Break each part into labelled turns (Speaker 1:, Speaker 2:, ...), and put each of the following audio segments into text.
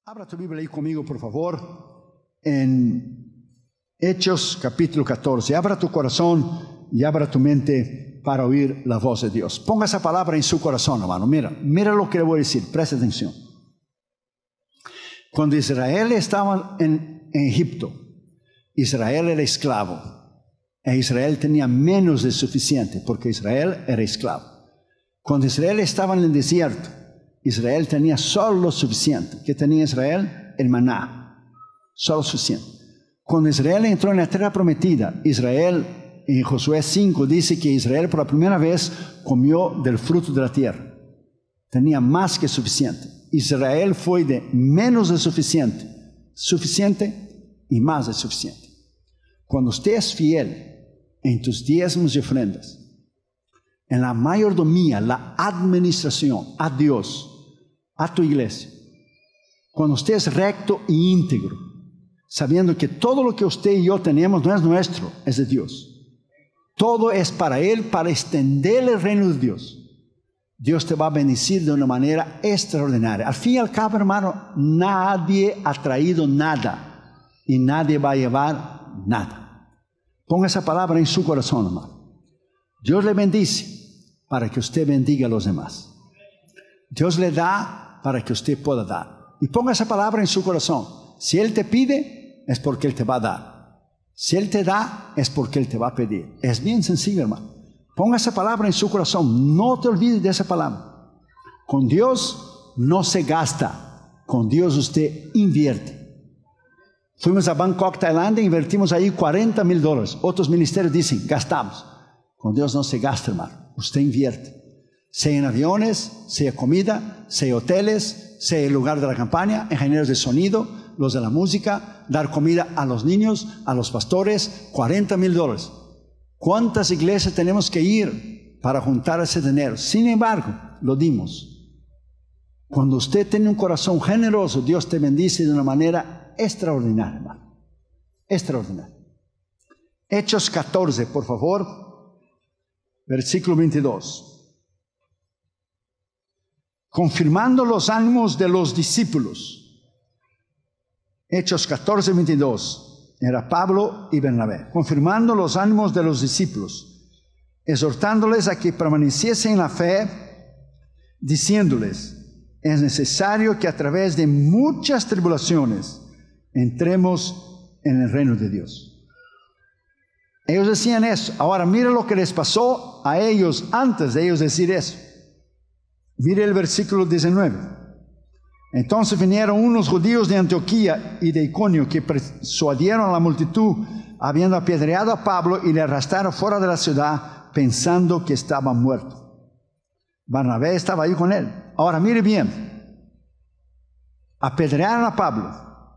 Speaker 1: Abra tu Biblia ahí conmigo, por favor, en Hechos capítulo 14. Abra tu corazón y abra tu mente para oír la voz de Dios. Ponga esa palabra en su corazón, hermano. Mira lo que le voy a decir. Preste atención. Cuando Israel estaba en Egipto, Israel era esclavo. E Israel tenía menos de suficiente, porque Israel era esclavo. Cuando Israel estaba en el desierto, Israel tenía solo lo suficiente. ¿Qué tenía Israel? El maná. Solo suficiente. Cuando Israel entró en la tierra prometida, Israel, en Josué 5, dice que Israel por la primera vez comió del fruto de la tierra. Tenía más que suficiente. Israel fue de menos de suficiente, suficiente y más de suficiente. Cuando usted es fiel en tus diezmos y ofrendas, en la mayordomía, la administración a Dios, a tu iglesia, cuando usted es recto e íntegro, sabiendo que todo lo que usted y yo tenemos no es nuestro, es de Dios. Todo es para Él, para extender el reino de Dios. Dios te va a bendecir de una manera extraordinaria. Al fin y al cabo, hermano, nadie ha traído nada y nadie va a llevar nada. Ponga esa palabra en su corazón, hermano. Dios le bendice para que usted bendiga a los demás. Dios le da para que usted pueda dar. Y ponga esa palabra en su corazón. Si Él te pide, es porque Él te va a dar. Si Él te da, es porque Él te va a pedir. Es bien sencillo, hermano. Ponga esa palabra en su corazón. No te olvides de esa palabra. Con Dios no se gasta. Con Dios usted invierte. Fuimos a Bangkok, Tailandia, invertimos ahí $40,000. Otros ministerios dicen, gastamos. Con Dios no se gasta, hermano. Usted invierte. Sea en aviones, sea comida, sea hoteles, sea el lugar de la campaña, ingenieros de sonido, los de la música, dar comida a los niños, a los pastores, $40,000. ¿Cuántas iglesias tenemos que ir para juntar ese dinero? Sin embargo, lo dimos. Cuando usted tiene un corazón generoso, Dios te bendice de una manera extraordinaria, hermano. Extraordinaria. Hechos 14, por favor, versículo 22. Confirmando los ánimos de los discípulos. Hechos 14, 22. Era Pablo y Bernabé. Confirmando los ánimos de los discípulos, exhortándoles a que permaneciesen en la fe, diciéndoles, es necesario que a través de muchas tribulaciones entremos en el reino de Dios. Ellos decían eso. Ahora mira lo que les pasó a ellos antes de ellos decir eso. Mire el versículo 19. Entonces vinieron unos judíos de Antioquía y de Iconio que persuadieron a la multitud, habiendo apedreado a Pablo, y le arrastraron fuera de la ciudad, pensando que estaba muerto. Bernabé estaba ahí con él. Ahora mire bien. Apedrearon a Pablo.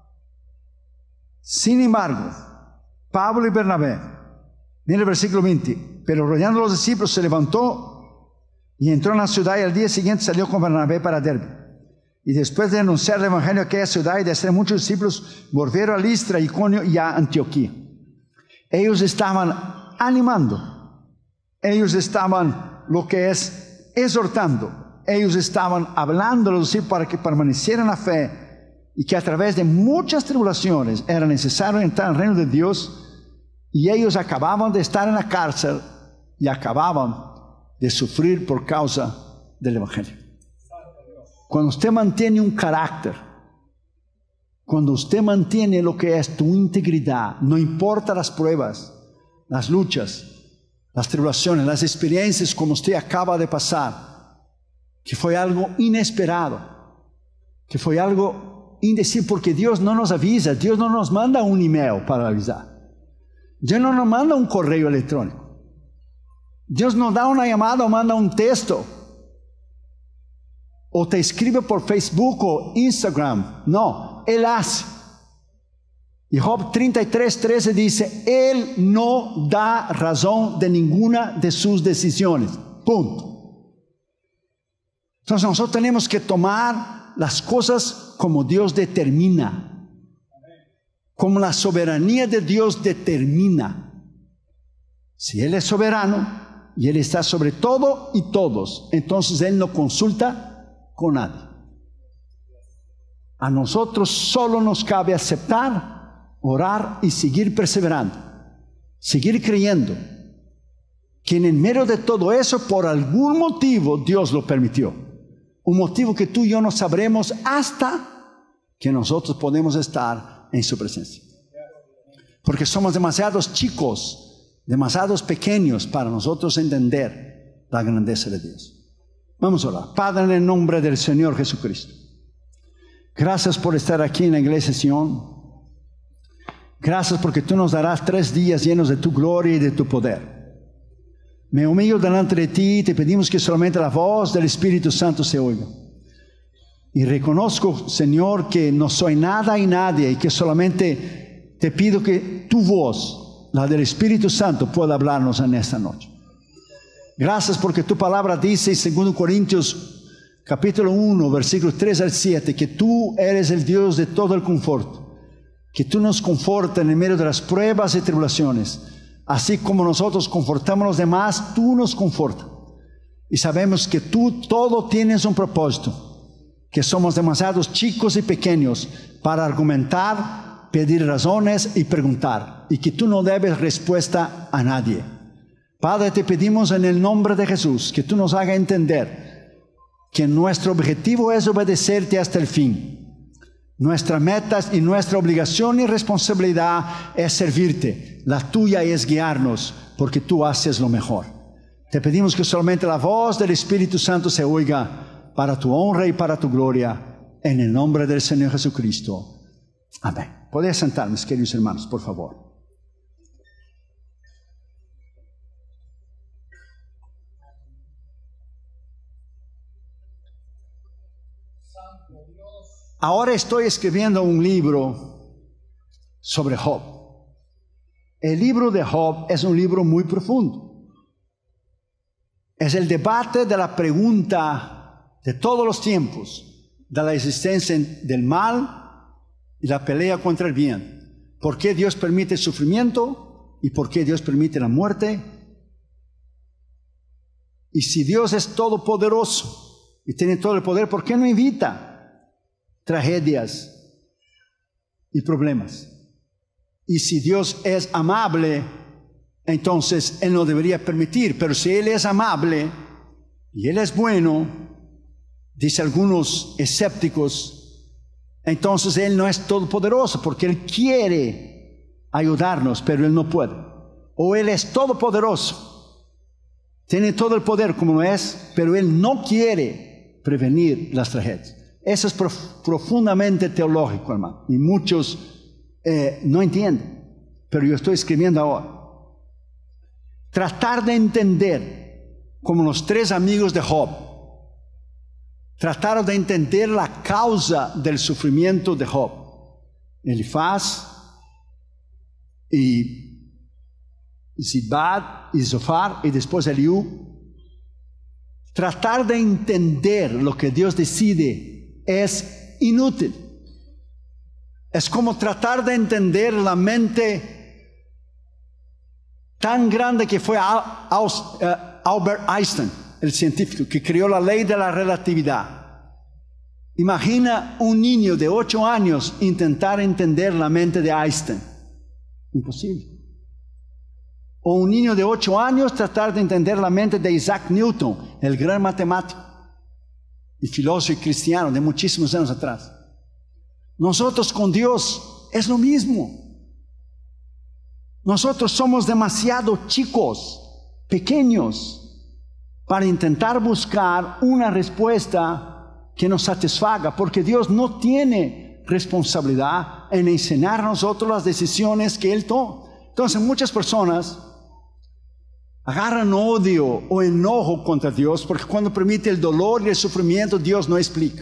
Speaker 1: Sin embargo, Pablo y Bernabé, mire el versículo 20, pero rodeando a los discípulos se levantó y entró en la ciudad, y al día siguiente salió con Bernabé para Derbe. Y después de anunciar el evangelio a aquella ciudad y de hacer muchos discípulos, volvieron a Listra, Iconio y a Antioquía. Ellos estaban animando. Ellos estaban, lo que es, exhortando. Ellos estaban hablando a los discípulos para que permanecieran en la fe, y que a través de muchas tribulaciones era necesario entrar al reino de Dios. Y ellos acababan de estar en la cárcel y acababan de sufrir por causa del evangelio. Cuando usted mantiene un carácter, cuando usted mantiene lo que es tu integridad, no importa las pruebas, las luchas, las tribulaciones, las experiencias como usted acaba de pasar, que fue algo inesperado, que fue algo indecible, porque Dios no nos avisa, Dios no nos manda un email para avisar, Dios no nos manda un correo electrónico. Dios no da una llamada o manda un texto. O te escribe por Facebook o Instagram. No, Él hace. Y Job 33:13 dice, Él no da razón de ninguna de sus decisiones. Punto. Entonces nosotros tenemos que tomar las cosas como Dios determina. Como la soberanía de Dios determina. Si Él es soberano y Él está sobre todo y todos, entonces Él no consulta con nadie. A nosotros solo nos cabe aceptar, orar y seguir perseverando, seguir creyendo que en medio de todo eso, por algún motivo, Dios lo permitió. Un motivo que tú y yo no sabremos hasta que nosotros podemos estar en su presencia. Porque somos demasiados chicos, demasiados pequeños para nosotros entender la grandeza de Dios. Vamos a orar. Padre, en el nombre del Señor Jesucristo, gracias por estar aquí en la iglesia Sion. Gracias porque tú nos darás 3 días llenos de tu gloria y de tu poder. Me humillo delante de ti y te pedimos que solamente la voz del Espíritu Santo se oiga. Y reconozco, Señor, que no soy nada y nadie, y que solamente te pido que tu voz, la del Espíritu Santo, pueda hablarnos en esta noche. Gracias porque tu palabra dice en 2 Corintios capítulo 1, versículos 3 al 7, que tú eres el Dios de todo el conforto, que tú nos confortas en el medio de las pruebas y tribulaciones. Así como nosotros confortamos a los demás, tú nos confortas. Y sabemos que tú todo tienes un propósito, que somos demasiados chicos y pequeños para argumentar, pedir razones y preguntar, y que tú no debes respuesta a nadie. Padre, te pedimos en el nombre de Jesús que tú nos hagas entender que nuestro objetivo es obedecerte hasta el fin. Nuestra meta y nuestra obligación y responsabilidad es servirte. La tuya es guiarnos, porque tú haces lo mejor. Te pedimos que solamente la voz del Espíritu Santo se oiga para tu honra y para tu gloria, en el nombre del Señor Jesucristo. Amén. Podéis sentar, mis queridos hermanos, por favor. Ahora estoy escribiendo un libro sobre Job. El libro de Job es un libro muy profundo. Es el debate de la pregunta de todos los tiempos, de la existencia del mal y la pelea contra el bien. ¿Por qué Dios permite el sufrimiento? ¿Y por qué Dios permite la muerte? Y si Dios es todopoderoso y tiene todo el poder, ¿por qué no evita tragedias y problemas? Y si Dios es amable, entonces Él no debería permitir. Pero si Él es amable y Él es bueno, dice algunos escépticos, entonces Él no es todopoderoso, porque Él quiere ayudarnos, pero Él no puede. O Él es todopoderoso, tiene todo el poder como lo es, pero Él no quiere prevenir las tragedias. Eso es profundamente teológico, hermano, y muchos no entienden, pero yo estoy escribiendo ahora. Tratar de entender, como los 3 amigos de Job, trataron de entender la causa del sufrimiento de Job. Elifaz y Zibad y Zofar y después Eliú. Tratar de entender lo que Dios decide es inútil. Es como tratar de entender la mente tan grande que fue Albert Einstein, el científico que creó la ley de la relatividad. Imagina un niño de 8 años intentar entender la mente de Einstein. Imposible. O un niño de 8 años tratar de entender la mente de Isaac Newton, el gran matemático y filósofo cristiano de muchísimos años atrás. Nosotros con Dios es lo mismo. Nosotros somos demasiado chicos, pequeños, para intentar buscar una respuesta que nos satisfaga, porque Dios no tiene responsabilidad en enseñar a nosotros las decisiones que Él toma. Entonces muchas personas agarran odio o enojo contra Dios, porque cuando permite el dolor y el sufrimiento, Dios no explica.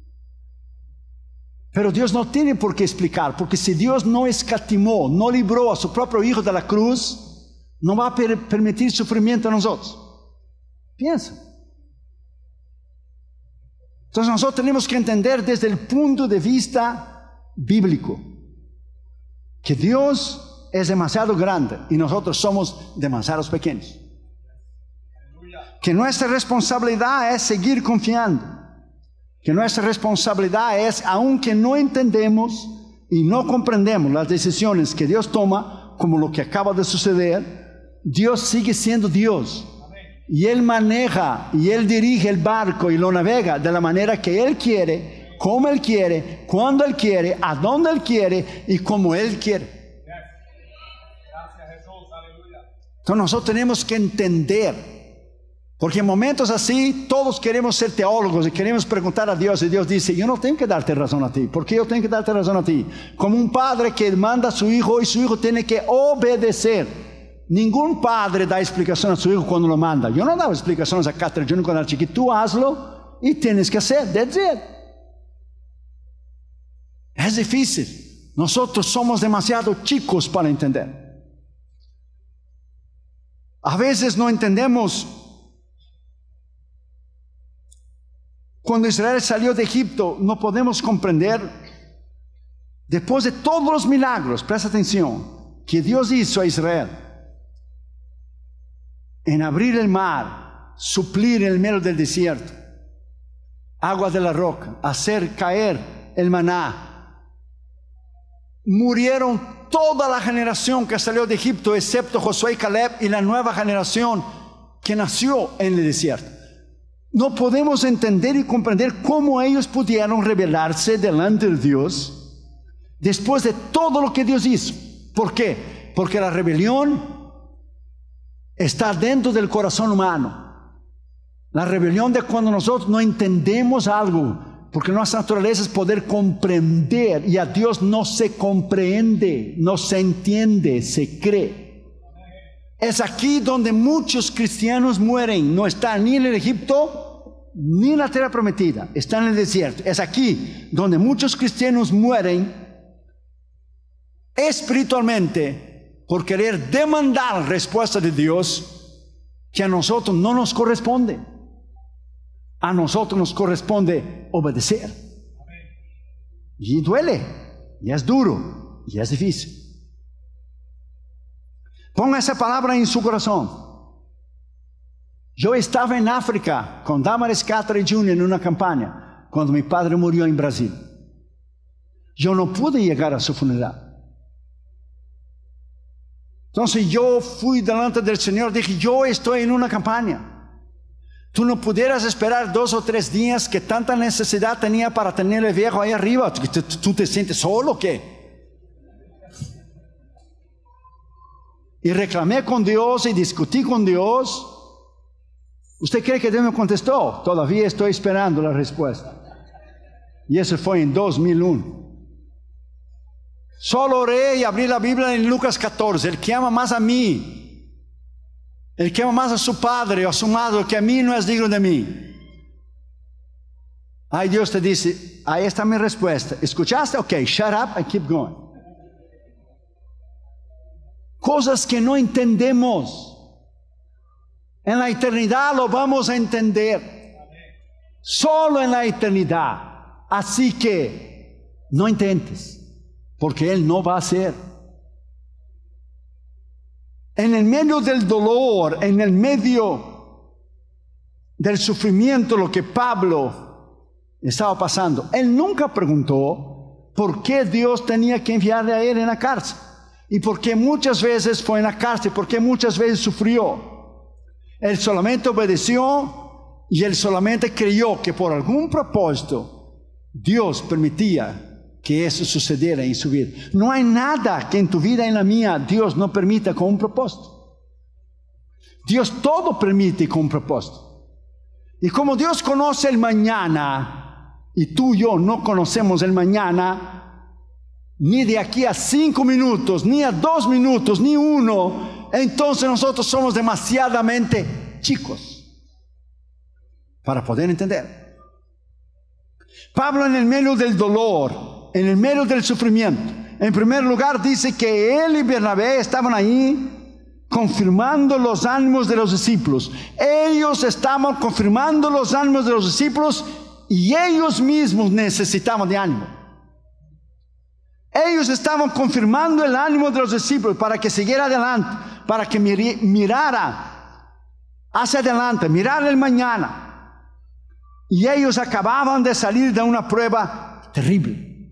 Speaker 1: Pero Dios no tiene por qué explicar, porque si Dios no escatimó, no libró a su propio Hijo de la cruz, no va a permitir sufrimiento a nosotros. Piensa. Entonces nosotros tenemos que entender desde el punto de vista bíblico que Dios es demasiado grande y nosotros somos demasiados pequeños. Que nuestra responsabilidad es seguir confiando. que nuestra responsabilidad es, aunque no entendemos y no comprendemos las decisiones que Dios toma, como lo que acaba de suceder, Dios sigue siendo Dios. Y Él maneja y Él dirige el barco y lo navega de la manera que Él quiere, como Él quiere, cuando Él quiere, a dónde Él quiere y como Él quiere.
Speaker 2: Gracias, Jesús, aleluya.
Speaker 1: Entonces nosotros tenemos que entender, porque en momentos así todos queremos ser teólogos y queremos preguntar a Dios, y Dios dice: yo no tengo que darte razón a ti. ¿Por qué yo tengo que darte razón a ti? Como un padre que manda a su hijo y su hijo tiene que obedecer. Ningún padre da explicación a su hijo cuando lo manda. Yo no daba explicaciones a Catherine Junior cuando era chiquito. Tú hazlo y tienes que hacer. That's it. Es difícil. Nosotros somos demasiado chicos para entender. A veces no entendemos. Cuando Israel salió de Egipto, no podemos comprender, después de todos los milagros, presta atención, que Dios hizo a Israel, en abrir el mar, suplir en el medio del desierto, agua de la roca, hacer caer el maná. Murieron toda la generación que salió de Egipto, excepto Josué y Caleb y la nueva generación que nació en el desierto. No podemos entender y comprender cómo ellos pudieron rebelarse delante de Dios después de todo lo que Dios hizo. ¿Por qué? Porque la rebelión está dentro del corazón humano. La rebelión de cuando nosotros no entendemos algo, porque nuestra naturaleza es poder comprender, y a Dios no se comprende, no se entiende, se cree. Es aquí donde muchos cristianos mueren. No están ni en el Egipto ni en la tierra prometida, están en el desierto. Es aquí donde muchos cristianos mueren espiritualmente, por querer demandar respuesta de Dios que a nosotros no nos corresponde. A nosotros nos corresponde obedecer. Y duele, y es duro, y es difícil. Ponga esa palabra en su corazón. Yo estaba en África con Damaris Catherine Jr. en una campaña cuando mi padre murió en Brasil. Yo no pude llegar a su funeral. Entonces yo fui delante del Señor, dije: yo estoy en una campaña. Tú no pudieras esperar 2 o 3 días que tanta necesidad tenía para tener el viejo ahí arriba. ¿Tú te sientes solo o qué? Y reclamé con Dios y discutí con Dios. ¿Usted cree que Dios me contestó? Todavía estoy esperando la respuesta. Y eso fue en 2001. Solo oré y abrí la Biblia en Lucas 14. El que ama más a mí, el que ama más a su padre o a su madre que a mí, no es digno de mí. Ahí Dios te dice: ahí está mi respuesta. ¿Escuchaste? Ok, shut up and keep going. Cosas que no entendemos, en la eternidad lo vamos a entender. Solo en la eternidad. Así que no intentes, porque Él no va a hacer. En el medio del dolor, en el medio del sufrimiento, lo que Pablo estaba pasando, él nunca preguntó por qué Dios tenía que enviarle a él en la cárcel, y por qué muchas veces fue en la cárcel, por qué muchas veces sufrió. Él solamente obedeció, y él solamente creyó que por algún propósito Dios permitía que eso sucediera en su vida. No hay nada que en tu vida y en la mía Dios no permita con un propósito. Dios todo permite con un propósito. Y como Dios conoce el mañana, y tú y yo no conocemos el mañana, ni de aquí a 5 minutos, ni a 2 minutos, ni 1, entonces nosotros somos demasiadamente chicos para poder entender. Pablo, en el medio del dolor, en el medio del sufrimiento, en primer lugar dice que él y Bernabé estaban ahí confirmando los ánimos de los discípulos. Ellos estaban confirmando los ánimos de los discípulos, y ellos mismos necesitaban de ánimo. Ellos estaban confirmando el ánimo de los discípulos para que siguiera adelante, para que mirara hacia adelante, mirar el mañana. Y ellos acababan de salir de una prueba terrible.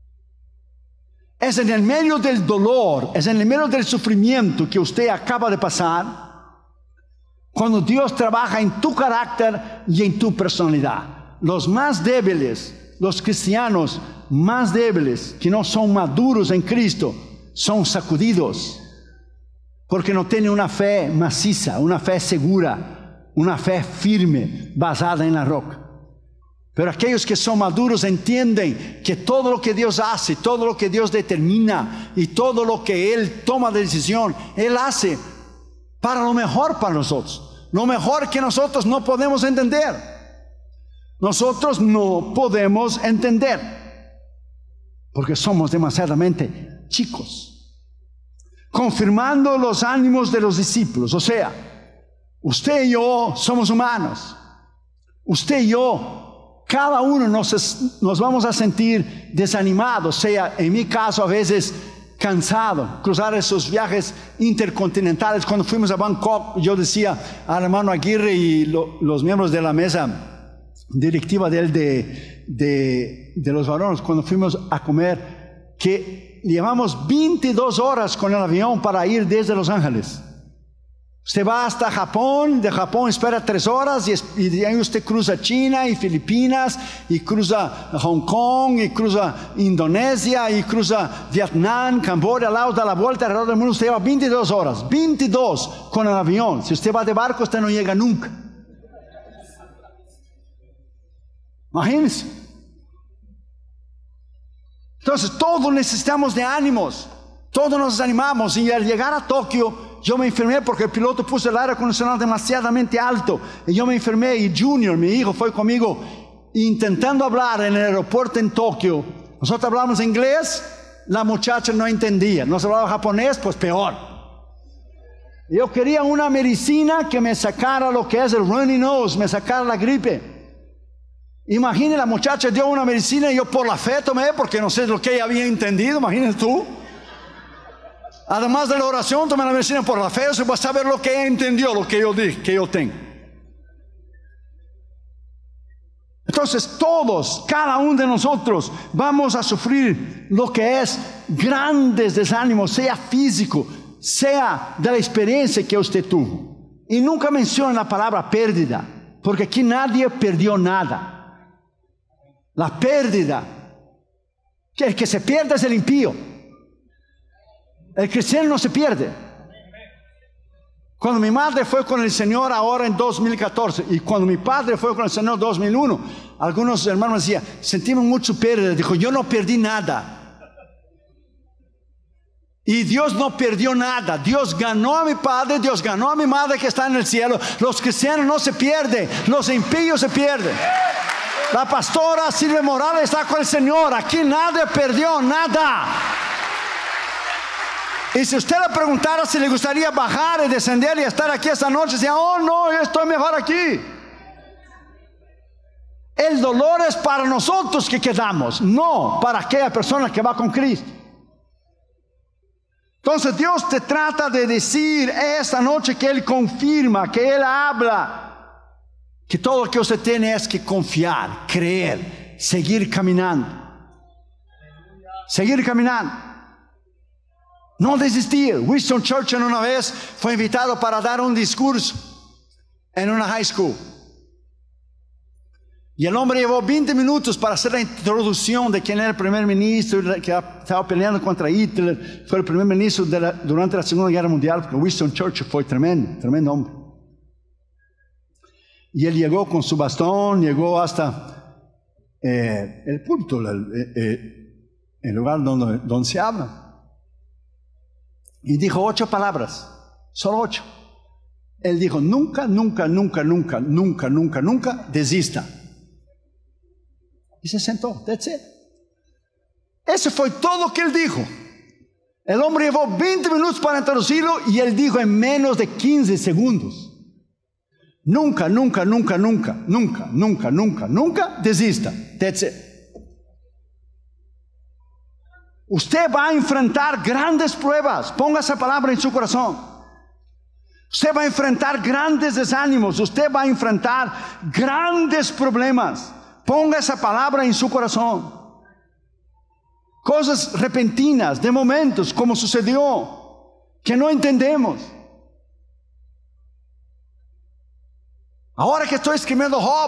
Speaker 1: Es en el medio del dolor, es en el medio del sufrimiento que usted acaba de pasar, cuando Dios trabaja en tu carácter y en tu personalidad. Los más débiles, los cristianos más débiles, que no son maduros en Cristo, son sacudidos, porque no tienen una fe maciza, una fe segura, una fe firme, basada en la roca. Pero aquellos que son maduros entienden que todo lo que Dios hace, todo lo que Dios determina y todo lo que Él toma de decisión, Él hace para lo mejor para nosotros. Lo mejor que nosotros no podemos entender. Nosotros no podemos entender porque somos demasiadamente chicos. Confirmando los ánimos de los discípulos. O sea, usted y yo somos humanos. Usted y yo, cada uno nos vamos a sentir desanimados, sea en mi caso a veces cansado, cruzar esos viajes intercontinentales. Cuando fuimos a Bangkok, yo decía al hermano Aguirre y los miembros de la mesa directiva de los varones, cuando fuimos a comer, que llevamos 22 horas con el avión para ir desde Los Ángeles. Usted va hasta Japón, de Japón espera 3 horas y de ahí usted cruza China y Filipinas y cruza Hong Kong y cruza Indonesia y cruza Vietnam, Camboya, Laos, da la vuelta alrededor del mundo. Usted lleva 22 horas, 22 con el avión. Si usted va de barco, usted no llega nunca. Imagínense. Entonces todos necesitamos de ánimos, todos nos desanimamos, y al llegar a Tokio yo me enfermé porque el piloto puso el aire acondicionado demasiadamente alto y yo me enfermé, y Junior, mi hijo, fue conmigo intentando hablar en el aeropuerto en Tokio. Nosotros hablamos inglés, la muchacha no entendía. Nos hablaba japonés, pues peor. Yo quería una medicina que me sacara lo que es el runny nose, me sacara la gripe. Imagine, la muchacha dio una medicina y yo por la fe tomé, porque no sé lo que ella había entendido. Imagínate tú. Además de la oración, tomé la medicina por la fe. Se va a saber lo que ella entendió, lo que yo dije, que yo tengo. Entonces todos, cada uno de nosotros, vamos a sufrir lo que es grandes desánimos, sea físico, sea de la experiencia que usted tuvo. Y nunca menciona la palabra pérdida, porque aquí nadie perdió nada. La pérdida, que el que se pierde es el impío. El cristiano no se pierde. Cuando mi madre fue con el Señor ahora en 2014, y cuando mi padre fue con el Señor en 2001, algunos hermanos decían, sentimos mucho pérdida. Dijo, yo no perdí nada. Y Dios no perdió nada. Dios ganó a mi padre, Dios ganó a mi madre que está en el cielo. Los cristianos no se pierden, los impíos se pierden. La pastora Silvia Morales está con el Señor. Aquí nadie perdió nada. Y si usted le preguntara si le gustaría bajar y descender y estar aquí esta noche, decía, oh no, yo estoy mejor aquí. El dolor es para nosotros que quedamos, no para aquella persona que va con Cristo. Entonces Dios te trata de decir esta noche que Él confirma, que Él habla, que todo lo que usted tiene es que confiar, creer, seguir caminando. Seguir caminando. No desistir. Winston Churchill una vez fue invitado para dar un discurso en una high school. Y el hombre llevó 20 minutos para hacer la introducción de quién era el primer ministro que estaba peleando contra Hitler. Fue el primer ministro durante la Segunda Guerra Mundial, porque Winston Churchill fue tremendo hombre. Y él llegó con su bastón, llegó hasta el púlpito, el lugar donde se habla. Y dijo 8 palabras, solo 8. Él dijo, nunca, nunca, nunca, nunca, nunca, nunca, nunca desista. Y se sentó, that's it. Eso fue todo lo que él dijo. El hombre llevó 20 minutos para introducirlo y él dijo en menos de 15 segundos. Nunca, nunca, nunca, nunca, nunca, nunca, nunca, nunca desista, that's it. Usted va a enfrentar grandes pruebas. Ponga esa palabra en su corazón. Usted va a enfrentar grandes desánimos, usted va a enfrentar grandes problemas. Ponga esa palabra en su corazón. Cosas repentinas, de momentos, como sucedió, que no entendemos. Ahora que estoy escribiendo Job,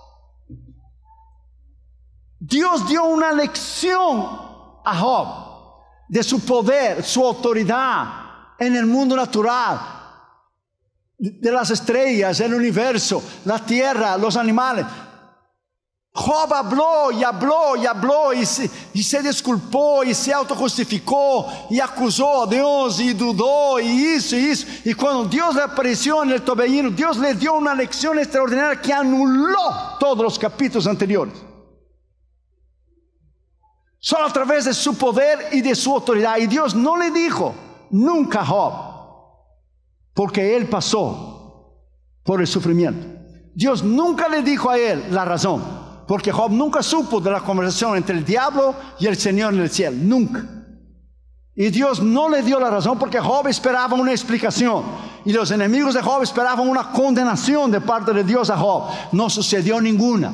Speaker 1: Dios dio una lección a Job de su poder, su autoridad en el mundo natural, de las estrellas, el universo, la tierra, los animales. Job habló y habló y habló y se disculpó y se autojustificó y acusó a Dios y dudó y hizo. Y cuando Dios le apareció en el torbellino, Dios le dio una lección extraordinaria que anuló todos los capítulos anteriores. Solo a través de su poder y de su autoridad. Y Dios no le dijo nunca a Job, porque él pasó por el sufrimiento. Dios nunca le dijo a él la razón, porque Job nunca supo de la conversación entre el diablo y el Señor en el cielo, nunca. Y Dios no le dio la razón porque Job esperaba una explicación y los enemigos de Job esperaban una condenación de parte de Dios a Job. No sucedió ninguna.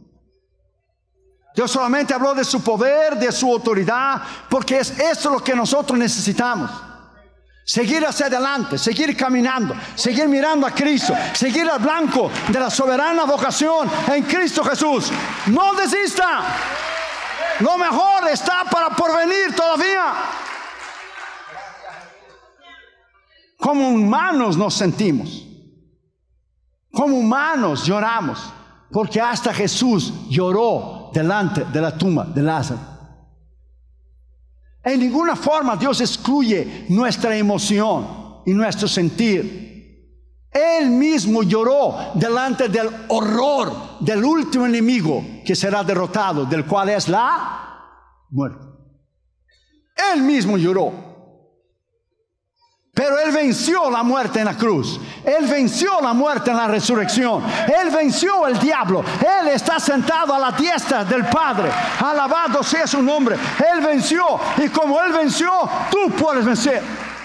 Speaker 1: Dios solamente habló de su poder, de su autoridad, porque es eso lo que nosotros necesitamos. Seguir hacia adelante, seguir caminando, seguir mirando a Cristo, seguir al blanco de la soberana vocación en Cristo Jesús. No desista. Lo mejor está por venir todavía. Como humanos nos sentimos, como humanos lloramos, porque hasta Jesús lloró delante de la tumba de Lázaro. En ninguna forma Dios excluye nuestra emoción y nuestro sentir. Él mismo lloró delante del horror del último enemigo que será derrotado, del cual es la muerte. Él mismo lloró. Pero Él venció la muerte en la cruz. Él venció la muerte en la resurrección. Él venció el diablo. Él está sentado a la diestra del Padre. Alabado sea su nombre. Él venció. Y como Él venció, tú puedes vencer.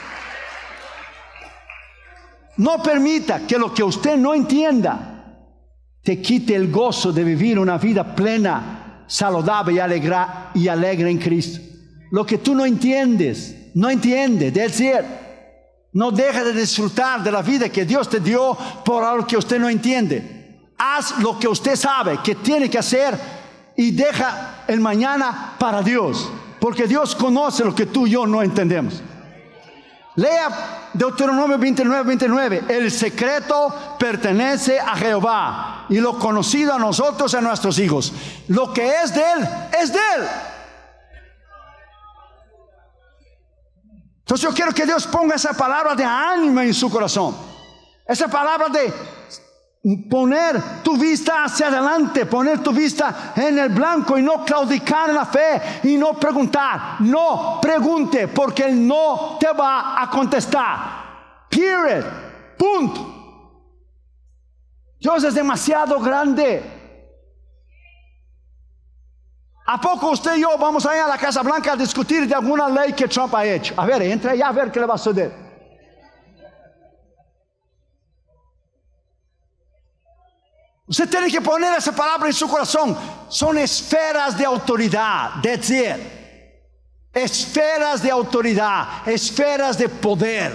Speaker 1: No permita que lo que usted no entienda te quite el gozo de vivir una vida plena, saludable y alegre en Cristo. Lo que tú no entiendes, del cielo. No deja de disfrutar de la vida que Dios te dio por algo que usted no entiende. Haz lo que usted sabe que tiene que hacer y deja el mañana para Dios, porque Dios conoce lo que tú y yo no entendemos. Lea Deuteronomio 29:29. El secreto pertenece a Jehová y lo conocido a nosotros y a nuestros hijos. Lo que es de Él, es de Él. Entonces yo quiero que Dios ponga esa palabra de ánimo en su corazón. Esa palabra de poner tu vista hacia adelante, poner tu vista en el blanco y no claudicar en la fe y no preguntar. No pregunte, porque Él no te va a contestar. Period. Punto. Dios es demasiado grande. ¿A poco usted y yo vamos a ir a la Casa Blanca a discutir de alguna ley que Trump ha hecho? A ver, entre allá a ver qué le va a suceder. Usted tiene que poner esa palabra en su corazón. Son esferas de autoridad, that's it. Esferas de autoridad, esferas de poder.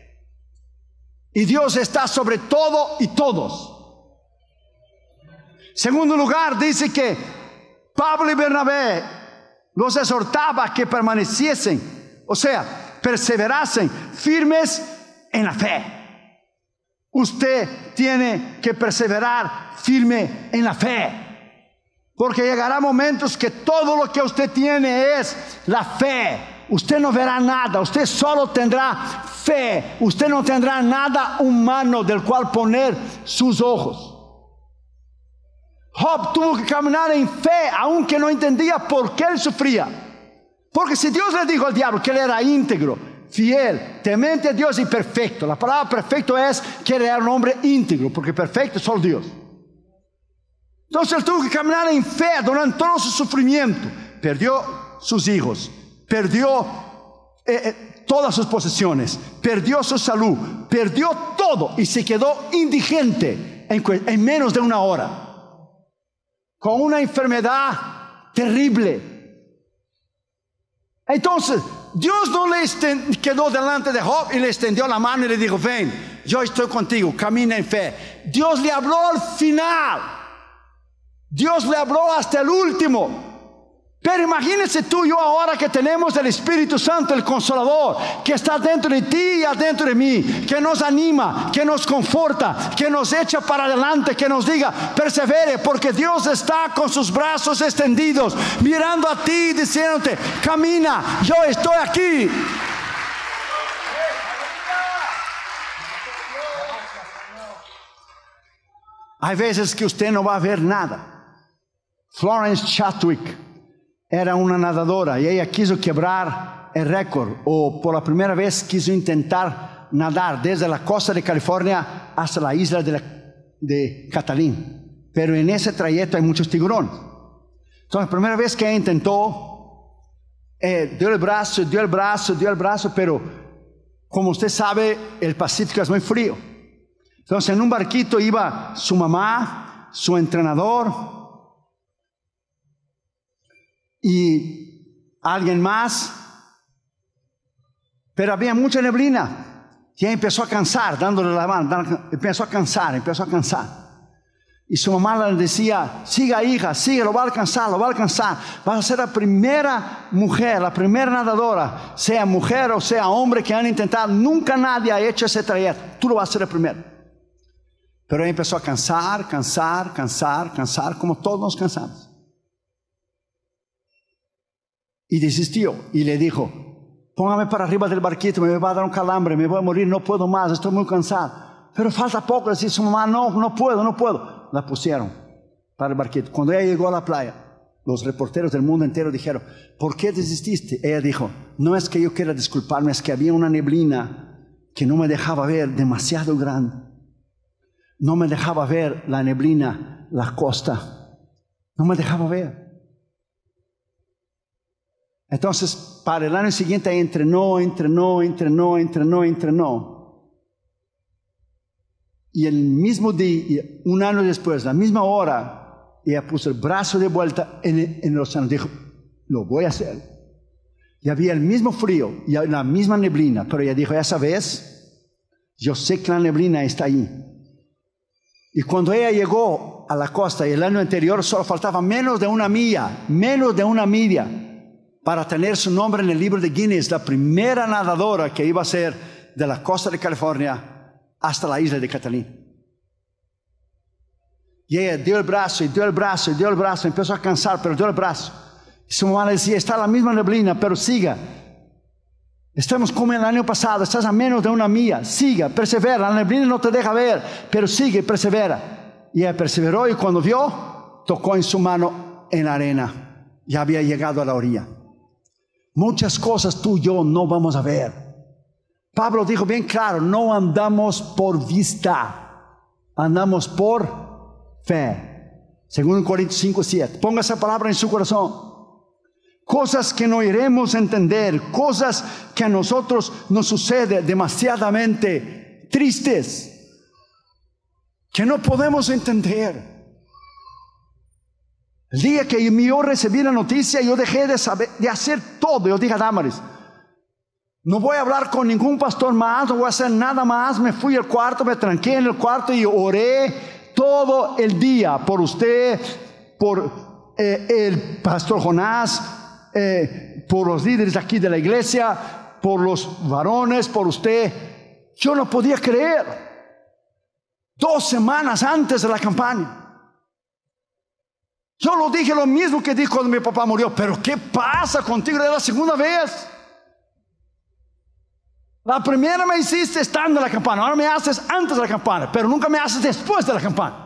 Speaker 1: Y Dios está sobre todo y todos. Segundo lugar, dice que Pablo y Bernabé los exhortaba a que permaneciesen, o sea, perseverasen firmes en la fe. Usted tiene que perseverar firme en la fe, porque llegará momentos que todo lo que usted tiene es la fe. Usted no verá nada, usted solo tendrá fe. Usted no tendrá nada humano del cual poner sus ojos. Job tuvo que caminar en fe, aunque no entendía por qué él sufría. Porque si Dios le dijo al diablo que él era íntegro, fiel, temente a Dios y perfecto. La palabra perfecto es que él era un hombre íntegro, porque perfecto es solo Dios. Entonces él tuvo que caminar en fe durante todo su sufrimiento. Perdió sus hijos, perdió todas sus posesiones, perdió su salud, perdió todo y se quedó indigente en menos de una hora, con una enfermedad terrible. Entonces, Dios no le quedó delante de Job y le extendió la mano y le dijo: ven, yo estoy contigo, camina en fe. Dios le habló al final. Dios le habló hasta el último. Pero imagínense tú y yo ahora que tenemos el Espíritu Santo, el Consolador, que está dentro de ti y adentro de mí, que nos anima, que nos conforta, que nos echa para adelante, que nos diga: persevere, porque Dios está con sus brazos extendidos, mirando a ti y diciéndote: camina, yo estoy aquí. Hay veces que usted no va a ver nada. Florence Chadwick era una nadadora y ella quiso quebrar el récord, o por la primera vez quiso intentar nadar desde la costa de California hasta la isla de Catalín. Pero en ese trayecto hay muchos tiburones. Entonces, la primera vez que ella intentó, dio el brazo, pero como usted sabe, el Pacífico es muy frío. Entonces, en un barquito iba su mamá, su entrenador y alguien más, pero había mucha neblina y ella empezó a cansar, dándole la mano, empezó a cansar, y su mamá le decía: siga, hija, sigue, lo va a alcanzar, vas a ser la primera mujer, la primera nadadora, sea mujer o sea hombre, que han intentado. Nunca nadie ha hecho ese trayecto, tú lo vas a ser el primero. Pero ella empezó a cansar, como todos nos cansamos. Y desistió y le dijo: póngame para arriba del barquito, me va a dar un calambre, me voy a morir, no puedo más, estoy muy cansado. Pero falta poco, decía su mamá: no puedo. La pusieron para el barquito. Cuando ella llegó a la playa, los reporteros del mundo entero dijeron: ¿por qué desististe? Ella dijo: no es que yo quiera disculparme, es que había una neblina que no me dejaba ver, demasiado grande. No me dejaba ver la neblina, la costa, no me dejaba ver. Entonces, para el año siguiente entrenó. Y el mismo día, un año después, la misma hora, ella puso el brazo de vuelta en el océano. Dijo: lo voy a hacer. Y había el mismo frío y la misma neblina, pero ella dijo: esa vez, yo sé que la neblina está ahí. Y cuando ella llegó a la costa, y el año anterior solo faltaba menos de una milla, para tener su nombre en el libro de Guinness, la primera nadadora que iba a ser de la costa de California hasta la isla de Catalín. Y ella dio el brazo, empezó a cansar, pero dio el brazo. Y su mamá le decía: está la misma neblina, pero siga. Estamos como el año pasado, estás a menos de una milla, siga, persevera, la neblina no te deja ver, pero sigue, persevera. Y ella perseveró, y cuando vio, tocó en su mano en la arena, ya había llegado a la orilla. Muchas cosas tú y yo no vamos a ver. Pablo dijo bien claro: no andamos por vista, andamos por fe. Según Corintios 5:7. Ponga esa palabra en su corazón. Cosas que no iremos a entender, cosas que a nosotros nos sucede demasiadamente tristes, que no podemos entender. El día que yo recibí la noticia, yo dejé de hacer todo. Yo dije a Damaris: no voy a hablar con ningún pastor más, no voy a hacer nada más. Me fui al cuarto, me tranqué en el cuarto y oré todo el día por usted, por el pastor Jonás, por los líderes aquí de la iglesia, por los varones, por usted. Yo no podía creer. 2 semanas antes de la campaña, yo lo dije lo mismo que dije cuando mi papá murió: pero ¿qué pasa contigo? Era la segunda vez. La primera me hiciste estando en la campaña, ahora me haces antes de la campaña, pero nunca me haces después de la campaña.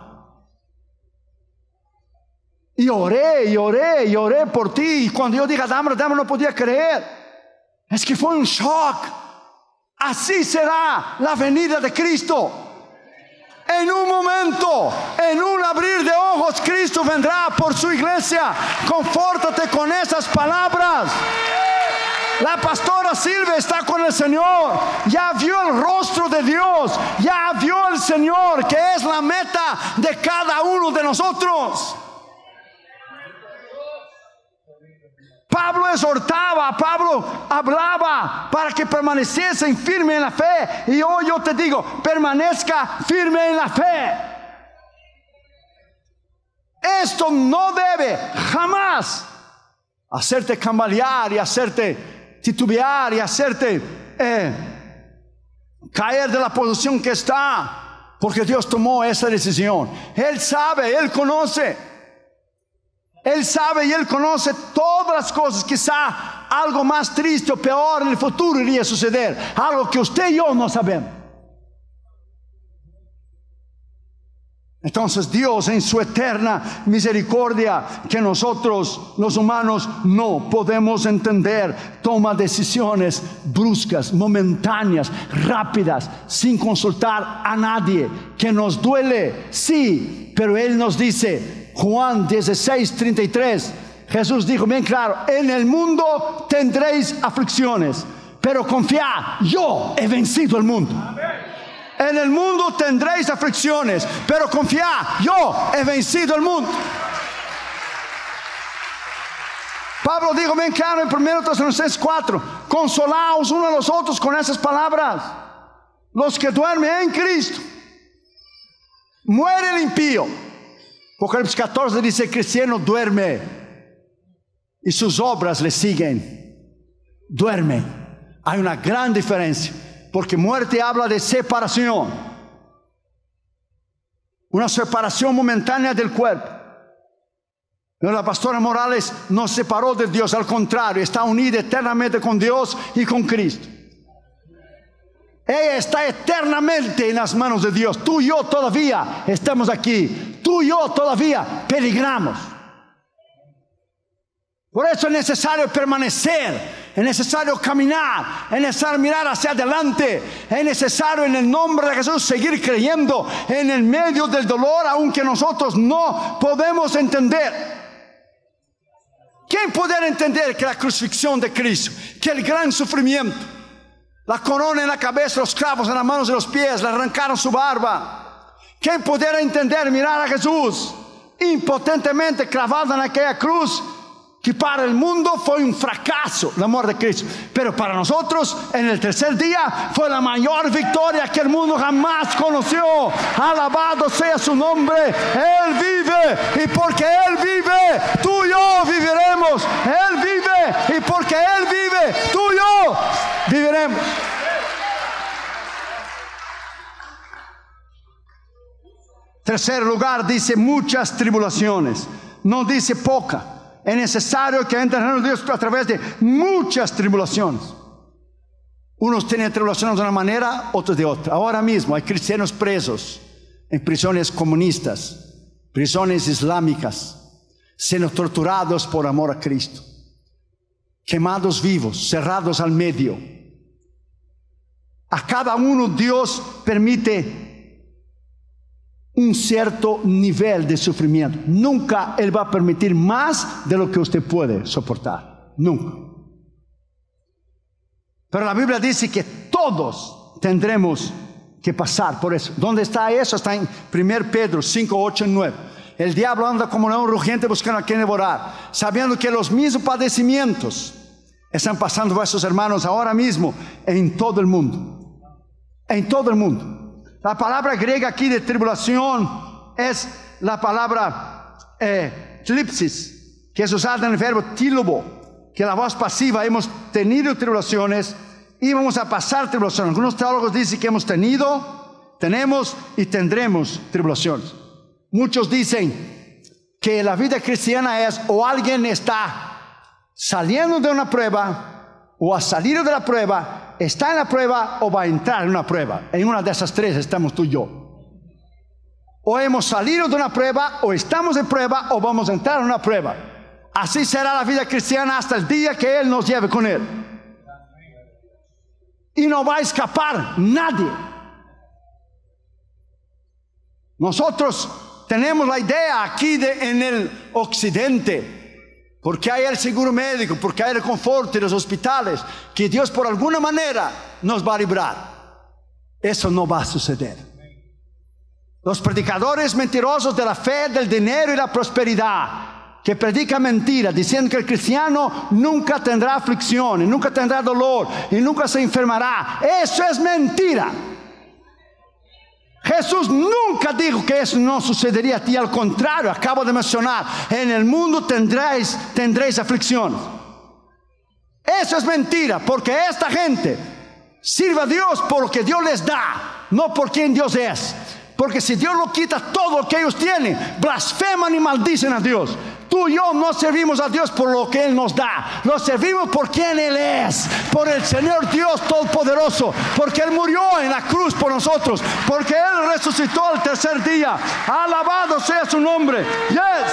Speaker 1: Y oré por ti. Y cuando yo dije a Dama no podía creer. Es que fue un shock. Así será la venida de Cristo. En un momento, en un abrir de ojos, Cristo vendrá por su iglesia. Confórtate con esas palabras. La pastora Silvia está con el Señor. Ya vio el rostro de Dios. Ya vio el Señor, que es la meta de cada uno de nosotros. Pablo exhortaba, Pablo hablaba para que permaneciesen firmes en la fe. Y hoy yo te digo, permanezca firme en la fe. Esto no debe jamás hacerte cambalear y hacerte titubear y hacerte caer de la posición que está, porque Dios tomó esa decisión. Él sabe, Él conoce. Él sabe y Él conoce todas las cosas. Quizá algo más triste o peor en el futuro iría a suceder, algo que usted y yo no sabemos. Entonces Dios, en su eterna misericordia, que nosotros los humanos no podemos entender, toma decisiones bruscas, momentáneas, rápidas, sin consultar a nadie. Que nos duele, sí, pero Él nos dice, Juan 16:33, Jesús dijo bien claro: en el mundo tendréis aflicciones, pero confiad, yo he vencido el mundo. En el mundo tendréis aflicciones, pero confiad, yo he vencido el mundo. Pablo dijo bien claro en 1 Tesalonicenses 4: consolaos unos a los otros con esas palabras. Los que duermen en Cristo, muere el impío. Apocalipsis 14 dice: el cristiano duerme y sus obras le siguen. Duerme. Hay una gran diferencia, porque muerte habla de separación, una separación momentánea del cuerpo. Pero la pastora Morales no se separó de Dios, al contrario, está unida eternamente con Dios y con Cristo. Ella está eternamente en las manos de Dios. Tú y yo todavía estamos aquí. Tú y yo todavía peligramos. Por eso es necesario permanecer, es necesario caminar, es necesario mirar hacia adelante, es necesario en el nombre de Jesús seguir creyendo en el medio del dolor, aunque nosotros no podemos entender. ¿Quién puede entender que la crucifixión de Cristo, que el gran sufrimiento, la corona en la cabeza, los clavos en las manos y los pies, le arrancaron su barba? ¿Quién pudiera entender, mirar a Jesús impotentemente clavado en aquella cruz, que para el mundo fue un fracaso la muerte de Cristo, pero para nosotros en el tercer día fue la mayor victoria que el mundo jamás conoció? Alabado sea su nombre. Él vive, y porque Él vive, tú y yo viviremos. Él vive, y porque Él vive, tú y yo viviremos. Tercer lugar, dice muchas tribulaciones, no dice poca. Es necesario que entre en Dios a través de muchas tribulaciones. Unos tienen tribulaciones de una manera, otros de otra. Ahora mismo hay cristianos presos en prisiones comunistas, prisiones islámicas, siendo torturados por amor a Cristo, quemados vivos, cerrados al medio. A cada uno Dios permite un cierto nivel de sufrimiento. Nunca Él va a permitir más de lo que usted puede soportar. Nunca. Pero la Biblia dice que todos tendremos que pasar por eso. ¿Dónde está eso? Está en 1 Pedro 5, 8 y 9. El diablo anda como león rugiente buscando a quien devorar, sabiendo que los mismos padecimientos están pasando vuestros hermanos ahora mismo en todo el mundo. En todo el mundo. La palabra griega aquí de tribulación es la palabra tlipsis, que es usada en el verbo tílobo, que la voz pasiva. Hemos tenido tribulaciones y vamos a pasar tribulaciones. Algunos teólogos dicen que hemos tenido, tenemos y tendremos tribulaciones. Muchos dicen que la vida cristiana es o alguien está saliendo de una prueba, o ha salido de la prueba, está en la prueba, o va a entrar en una prueba. En una de esas tres estamos tú y yo. O hemos salido de una prueba, o estamos en prueba, o vamos a entrar en una prueba. Así será la vida cristiana hasta el día que Él nos lleve con Él. Y no va a escapar nadie. Nosotros tenemos la idea aquí en el occidente, porque hay el seguro médico, porque hay el confort de los hospitales, que Dios por alguna manera nos va a librar. Eso no va a suceder. Los predicadores mentirosos de la fe, del dinero y la prosperidad, que predican mentiras, diciendo que el cristiano nunca tendrá aflicción, y nunca tendrá dolor, y nunca se enfermará. Eso es mentira. Jesús nunca dijo que eso no sucedería a ti. Al contrario, acabo de mencionar, en el mundo tendréis aflicciones. Eso es mentira, porque esta gente sirve a Dios por lo que Dios les da, no por quien Dios es. Porque si Dios lo quita todo lo que ellos tienen, blasfeman y maldicen a Dios. Tú y yo no servimos a Dios por lo que Él nos da, lo servimos por quien Él es, por el Señor Dios Todopoderoso, porque Él murió en la cruz por nosotros, porque Él resucitó al tercer día. Alabado sea su nombre. Yes.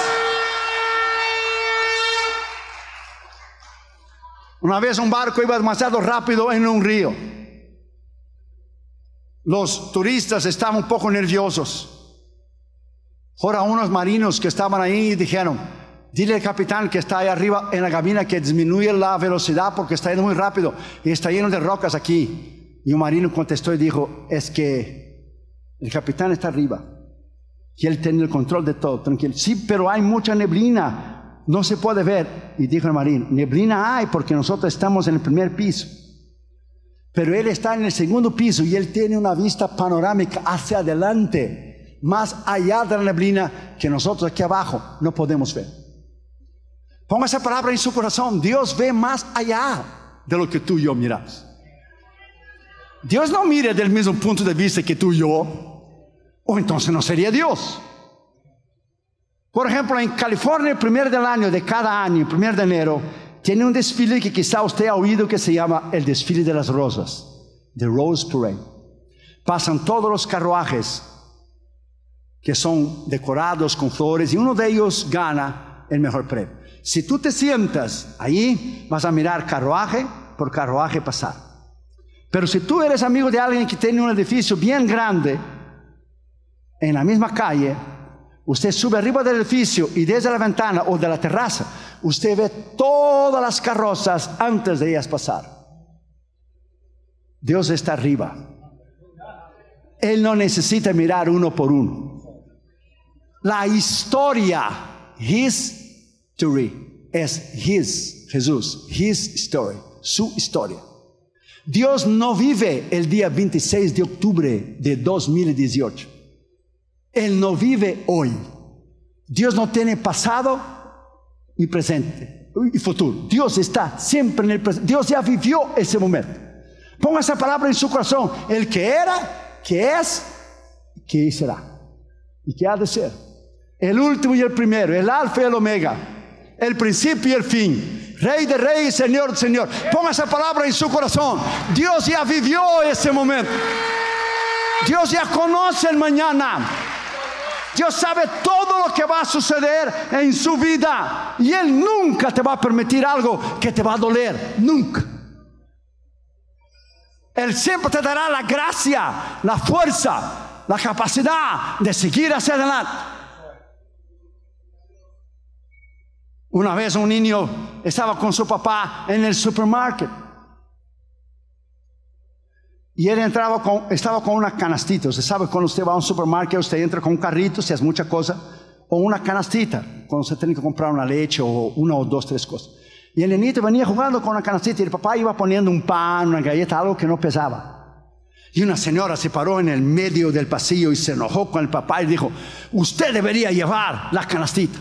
Speaker 1: Una vez un barco iba demasiado rápido en un río. Los turistas estaban un poco nerviosos. Ahora unos marinos que estaban ahí dijeron: dile al capitán que está ahí arriba en la cabina que disminuye la velocidad porque está yendo muy rápido y está lleno de rocas aquí. Y un marino contestó y dijo: es que el capitán está arriba y él tiene el control de todo, tranquilo. Sí, pero hay mucha neblina, no se puede ver. Y dijo el marino: neblina hay porque nosotros estamos en el primer piso, pero él está en el segundo piso y él tiene una vista panorámica hacia adelante, más allá de la neblina, que nosotros aquí abajo no podemos ver. Ponga esa palabra en su corazón. Dios ve más allá de lo que tú y yo miramos. Dios no mira del mismo punto de vista que tú y yo, o entonces no sería Dios. Por ejemplo, en California, el primer del año, de cada año, el 1 de enero, tiene un desfile que quizá usted ha oído, que se llama el desfile de las rosas, The Rose Parade. Pasan todos los carruajes que son decorados con flores y uno de ellos gana el mejor premio. Si tú te sientas ahí, vas a mirar carruaje por carruaje pasar. Pero si tú eres amigo de alguien que tiene un edificio bien grande en la misma calle, usted sube arriba del edificio y desde la ventana o de la terraza, usted ve todas las carrozas antes de ellas pasar. Dios está arriba. Él no necesita mirar uno por uno. La historia, His story, es Jesús, His story, su historia. Dios no vive el día 26 de octubre de 2018. Él no vive hoy. Dios no tiene pasado y presente y futuro. Dios está siempre en el presente. Dios ya vivió ese momento. Ponga esa palabra en su corazón. El que era, que es, que será y que ha de ser. El último y el primero, el alfa y el omega, el principio y el fin, Rey de reyes, Señor de Señor. Ponga esa palabra en su corazón. Dios ya vivió ese momento. Dios ya conoce el mañana. Dios sabe todo lo que va a suceder en su vida. Y Él nunca te va a permitir algo que te va a doler. Nunca. Él siempre te dará la gracia, la fuerza, la capacidad de seguir hacia adelante. Una vez un niño estaba con su papá en el supermercado. Y él estaba con una canastita. Usted sabe, cuando usted va a un supermercado, usted entra con un carrito, si hace mucha cosa, o una canastita, cuando usted tiene que comprar una leche o una o dos, tres cosas. Y el niñito venía jugando con una canastita y el papá iba poniendo un pan, una galleta, algo que no pesaba. Y una señora se paró en el medio del pasillo y se enojó con el papá y dijo: usted debería llevar la canastita.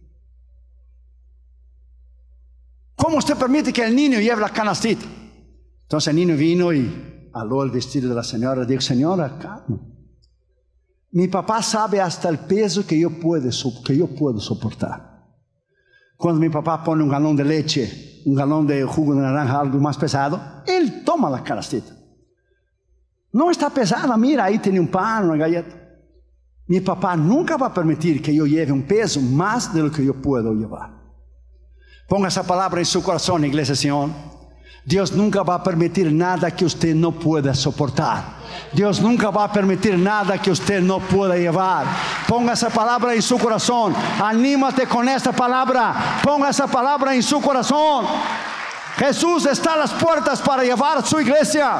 Speaker 1: ¿Cómo usted permite que el niño lleve la canastita? Entonces el niño vino y aló el vestido de la señora y dijo: señora, calma. Mi papá sabe hasta el peso que yo puedo soportar. Cuando mi papá pone un galón de leche, un galón de jugo de naranja, algo más pesado, él toma la canastita. No está pesada, mira, ahí tiene un pan, una galleta. Mi papá nunca va a permitir que yo lleve un peso más de lo que yo puedo llevar. Ponga esa palabra en su corazón, Iglesia Sion. Dios nunca va a permitir nada que usted no pueda soportar. Dios nunca va a permitir nada que usted no pueda llevar. Ponga esa palabra en su corazón. Anímate con esta palabra. Ponga esa palabra en su corazón. Jesús está a las puertas para llevar a su iglesia.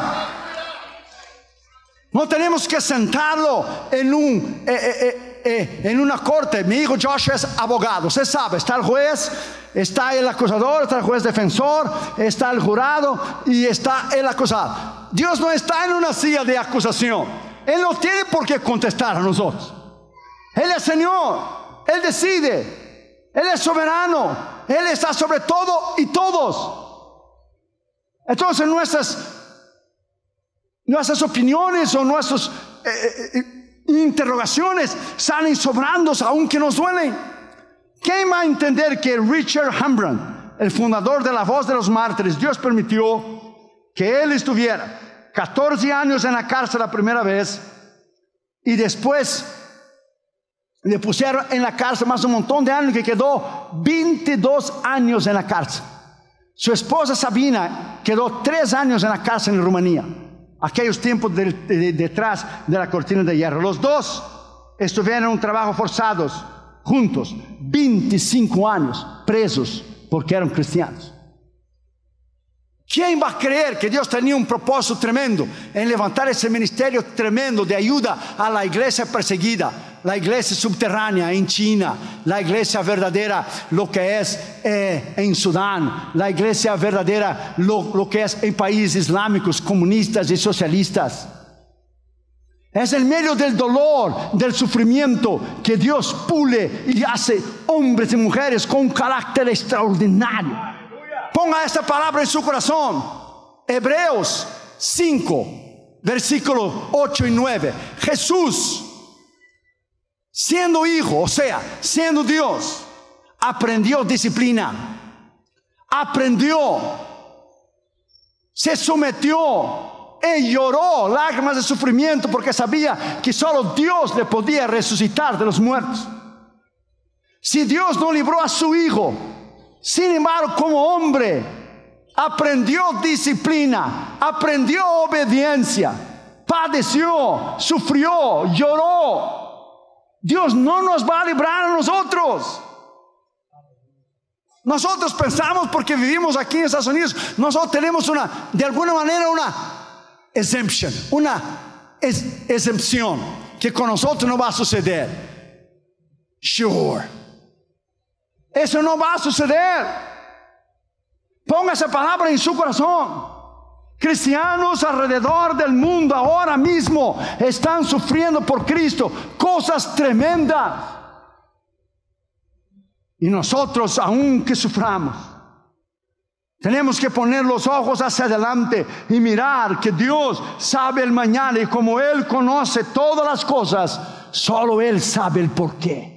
Speaker 1: No tenemos que sentarlo en una corte. Mi hijo Joshua es abogado. Usted sabe, está el juez, está el acusador, está el juez defensor, está el jurado y está el acusado. Dios no está en una silla de acusación. Él no tiene por qué contestar a nosotros. Él es Señor. Él decide. Él es soberano. Él está sobre todo y todos. Entonces nuestras opiniones o nuestras interrogaciones salen sobrando aunque nos duelen. ¿Quién va a entender que Richard Hambrand, el fundador de La Voz de los Mártires, Dios permitió que él estuviera 14 años en la cárcel la primera vez y después le pusieron en la cárcel más un montón de años, que quedó 22 años en la cárcel? Su esposa Sabina quedó 3 años en la cárcel en Rumanía, aquellos tiempos detrás de la cortina de hierro. Los dos estuvieron en un trabajo forzados juntos, 25 años presos porque eran cristianos. ¿Quién va a creer que Dios tenía un propósito tremendo en levantar ese ministerio tremendo de ayuda a la iglesia perseguida, la iglesia subterránea en China, la iglesia verdadera, lo que es en Sudán, la iglesia verdadera, lo que es en países islámicos, comunistas y socialistas? Es en medio del dolor, del sufrimiento, que Dios pule y hace hombres y mujeres con un carácter extraordinario. Ponga esta palabra en su corazón. Hebreos 5, versículos 8 y 9. Jesús, siendo hijo, o sea, siendo Dios, aprendió disciplina, aprendió, se sometió y lloró lágrimas de sufrimiento porque sabía que solo Dios le podía resucitar de los muertos. Si Dios no libró a su hijo, sin embargo, como hombre, aprendió disciplina, aprendió obediencia, padeció, sufrió, lloró. Dios no nos va a librar a nosotros. Nosotros pensamos, porque vivimos aquí en Estados Unidos, nosotros tenemos de alguna manera una exemption, una excepción, que con nosotros no va a suceder. Sure. Eso no va a suceder. Ponga esa palabra en su corazón. Cristianos alrededor del mundo ahora mismo están sufriendo por Cristo cosas tremendas. Y nosotros, aunque suframos, tenemos que poner los ojos hacia adelante y mirar que Dios sabe el mañana, y como Él conoce todas las cosas, solo Él sabe el porqué.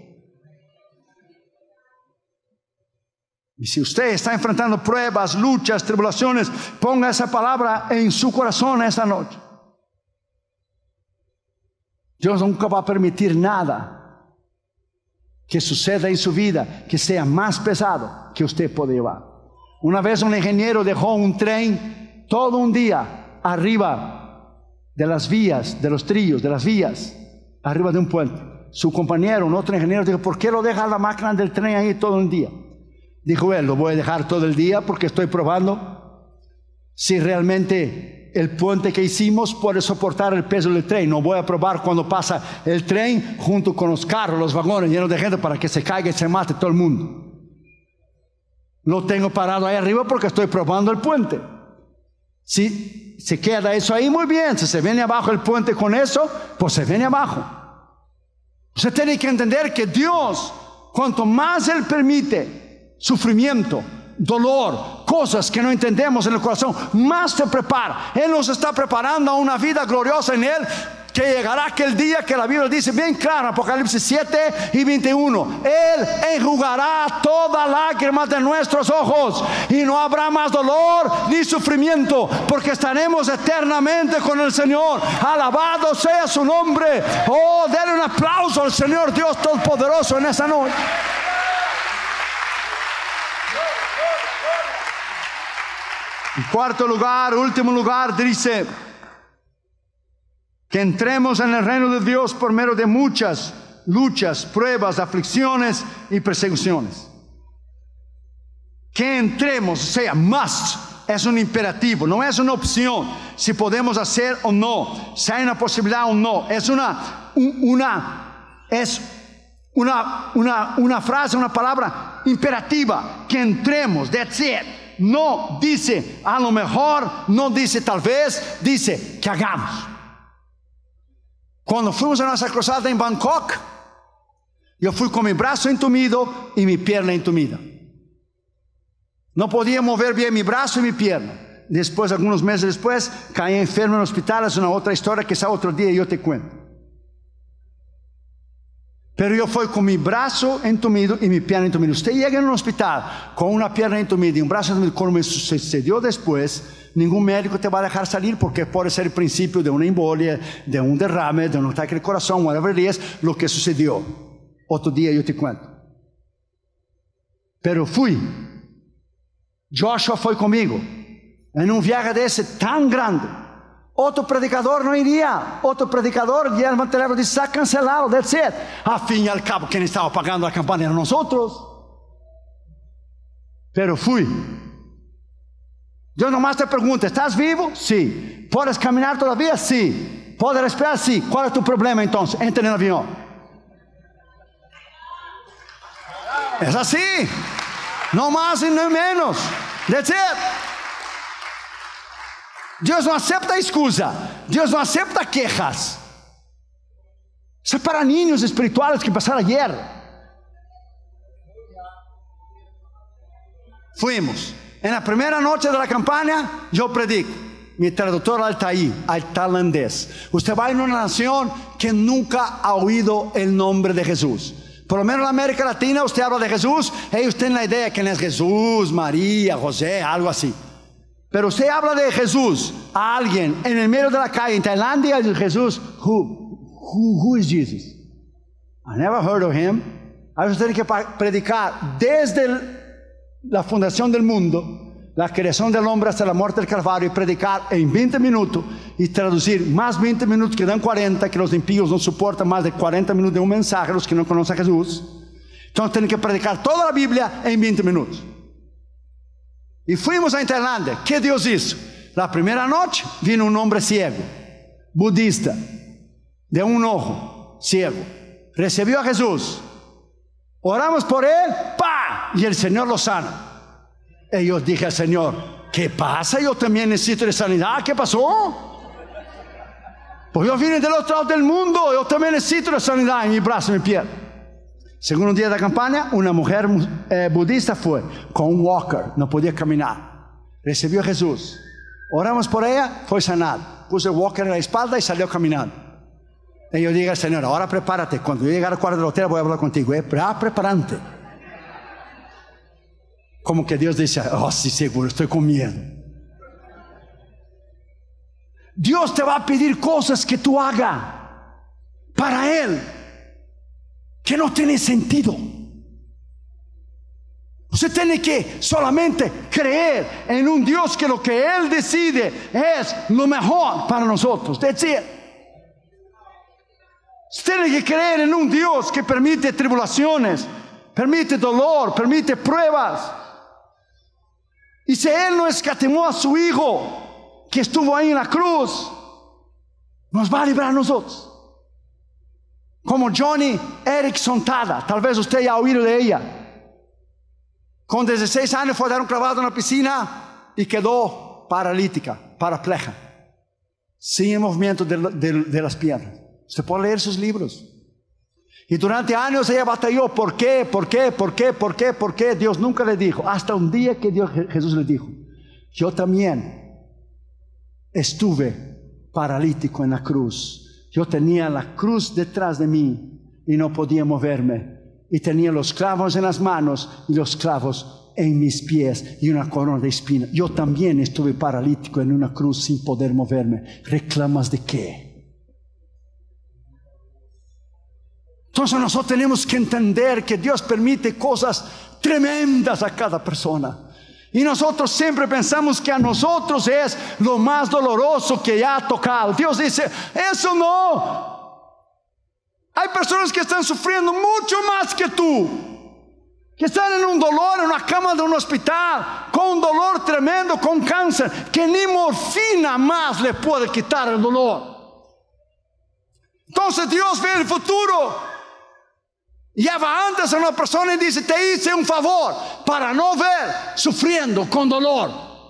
Speaker 1: Y si usted está enfrentando pruebas, luchas, tribulaciones, ponga esa palabra en su corazón esta noche. Dios nunca va a permitir nada que suceda en su vida que sea más pesado que usted puede llevar. Una vez un ingeniero dejó un tren todo un día arriba de las vías, de los trillos, de las vías, arriba de un puente. Su compañero, un otro ingeniero, dijo: ¿por qué lo deja la máquina del tren ahí todo un día? Dijo él: lo voy a dejar todo el día porque estoy probando si realmente el puente que hicimos puede soportar el peso del tren. No voy a probar cuando pasa el tren junto con los carros, los vagones llenos de gente, para que se caiga y se mate todo el mundo. Lo tengo parado ahí arriba porque estoy probando el puente. Si se queda eso ahí, muy bien. Si se viene abajo el puente con eso, pues se viene abajo. Usted tiene que entender que Dios, cuanto más Él permite sufrimiento, dolor, cosas que no entendemos en el corazón, más te prepara. Él nos está preparando a una vida gloriosa en Él, que llegará aquel día que la Biblia dice bien claro, Apocalipsis 7 y 21, Él enjugará toda lágrima de nuestros ojos y no habrá más dolor ni sufrimiento, porque estaremos eternamente con el Señor. Alabado sea su nombre. Oh, denle un aplauso al Señor Dios Todopoderoso en esa noche. En cuarto lugar, último lugar, dice que entremos en el reino de Dios por medio de muchas luchas, pruebas, aflicciones y persecuciones. Que entremos, o sea, must, es un imperativo, no es una opción, si podemos hacer o no, si hay una posibilidad o no, es una frase, una palabra imperativa, que entremos, that's it. No dice a lo mejor, no dice tal vez, dice que hagamos. Cuando fuimos a nuestra cruzada en Bangkok, yo fui con mi brazo entumido y mi pierna entumida. No podía mover bien mi brazo y mi pierna. Después, algunos meses después, caí enfermo en el hospital. Es una otra historia que esa otro día yo te cuento. Pero yo fui con mi brazo entumido y mi pierna entumida. Usted llega en un hospital con una pierna entumida y un brazo entumido, como me sucedió después, ningún médico te va a dejar salir porque puede ser el principio de una embolia, de un derrame, de un ataque del corazón, whatever it is, lo que sucedió. Otro día yo te cuento. Pero fui. Joshua foi comigo en un viaje de ese tan grande. Otro predicador no iría. Otro predicador, Guillermo Telero, dice: está cancelado, that's it. A fin y al cabo, quien estaba pagando la campaña eran nosotros. Pero fui. Yo nomás te pregunto: ¿estás vivo? Sí. ¿Puedes caminar todavía? Sí. ¿Puedes respirar? Sí. ¿Cuál es tu problema entonces? Entra en el avión. Es así. No más y no menos. That's it. Dios no acepta excusa. Dios no acepta quejas. Isso é para niños espirituales que pasaron ayer. Fuimos. En la primera noche de la campaña, yo predico. Mi traductor al tailandés. Usted va en una nación que nunca ha oído el nombre de Jesús. Por lo menos en la América Latina usted habla de Jesús, ellos tienen la idea de quién es Jesús, María, José, algo así. Pero usted habla de Jesús a alguien en el medio de la calle en Tailandia, y Jesús, who is Jesus? I never heard of him. Ahí usted tiene que predicar desde la fundación del mundo, la creación del hombre hasta la muerte del Calvario, y predicar en 20 minutos y traducir más 20 minutos que dan 40, que los impíos no soportan más de 40 minutos de un mensaje, los que no conocen a Jesús. Entonces tienen que predicar toda la Biblia en 20 minutos. Y fuimos a Tailandia. ¿Qué Dios hizo? La primera noche vino un hombre ciego, budista, de un ojo, ciego. Recibió a Jesús. Oramos por él, ¡pa! Y el Señor lo sana. Y yo dije al Señor: ¿qué pasa? Yo también necesito de sanidad. ¿Qué pasó? Pues yo vine del otro lado del mundo. Yo también necesito de sanidad en mi brazo y mi piel. Segundo día de campaña, una mujer budista fue con un walker, no podía caminar. Recibió a Jesús. Oramos por ella, fue sanada. Puso el walker en la espalda y salió caminando. Y yo dije al Señor: ahora prepárate. Cuando yo llegue al cuarto del hotel voy a hablar contigo. Preparante. Como que Dios dice: oh, sí, seguro, estoy con miedo. Dios te va a pedir cosas que tú hagas para Él, que no tiene sentido. Usted tiene que solamente creer en un Dios que lo que Él decide es lo mejor para nosotros. That's it. Usted tiene que creer en un Dios que permite tribulaciones, permite dolor, permite pruebas. Y si Él no escatimó a su Hijo, que estuvo ahí en la cruz, nos va a librar a nosotros. Como Johnny Erickson Tada, tal vez usted haya oído de ella. Con 16 años fue a dar un clavado en la piscina y quedó paralítica, parapleja, sin movimiento de las piernas. Usted puede leer sus libros. Y durante años ella batalló. ¿Por qué? ¿Por qué? ¿Por qué? ¿Por qué? ¿Por qué? Dios nunca le dijo. Hasta un día que Jesús le dijo: yo también estuve paralítico en la cruz. Yo tenía la cruz detrás de mí y no podía moverme. Y tenía los clavos en las manos y los clavos en mis pies y una corona de espinas. Yo también estuve paralítico en una cruz sin poder moverme. ¿Reclamas de qué? Entonces nosotros tenemos que entender que Dios permite cosas tremendas a cada persona. Y nosotros siempre pensamos que a nosotros es lo más doloroso que ya ha tocado. Dios dice, eso no. Hay personas que están sufriendo mucho más que tú, que están en un dolor, en una cama de un hospital, con un dolor tremendo, con cáncer, que ni morfina más le puede quitar el dolor. Entonces Dios ve el futuro. Ya va antes a una persona y dice, te hice un favor para no ver sufriendo con dolor.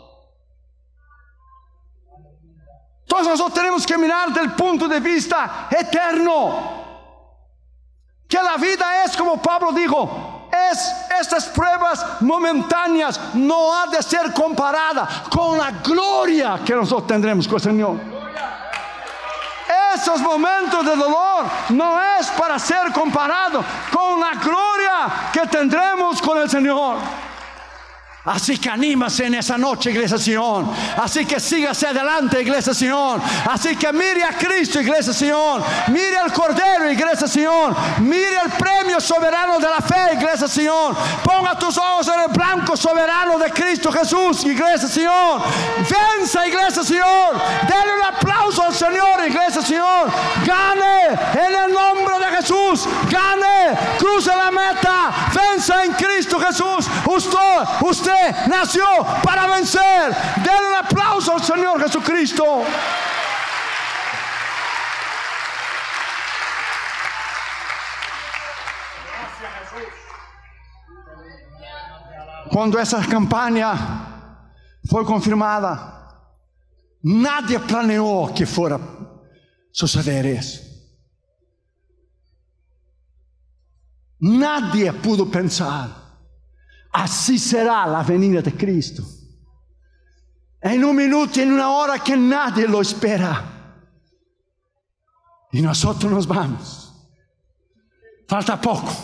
Speaker 1: Entonces nosotros tenemos que mirar del punto de vista eterno, que la vida es, como Pablo dijo, estas pruebas momentáneas no ha de ser comparada con la gloria que nosotros tendremos con el Señor. Esos momentos de dolor no es para ser comparado con la gloria que tendremos con el Señor. Así que anímase en esa noche, Iglesia Sion. Así que sígase adelante, Iglesia Sion. Así que mire a Cristo, Iglesia Sion. Mire al Cordero, Iglesia Sion. Mire el premio soberano de la fe, Iglesia Sion. Ponga tus ojos en el blanco soberano de Cristo Jesús, Iglesia Sion. Venza, Iglesia Sion. Denle un aplauso al Señor, Iglesia Sion. Gane en el nombre de Jesús. Gane, cruce la meta. Venza en Cristo Jesús. Usted nació para vencer. Denle un aplauso al Señor Jesucristo. Cuando esa campaña fue confirmada, nadie planeó que fuera a suceder eso. Nadie pudo pensar, así será la venida de Cristo. En un minuto, en una hora que nadie lo espera. Y nosotros nos vamos. Falta poco.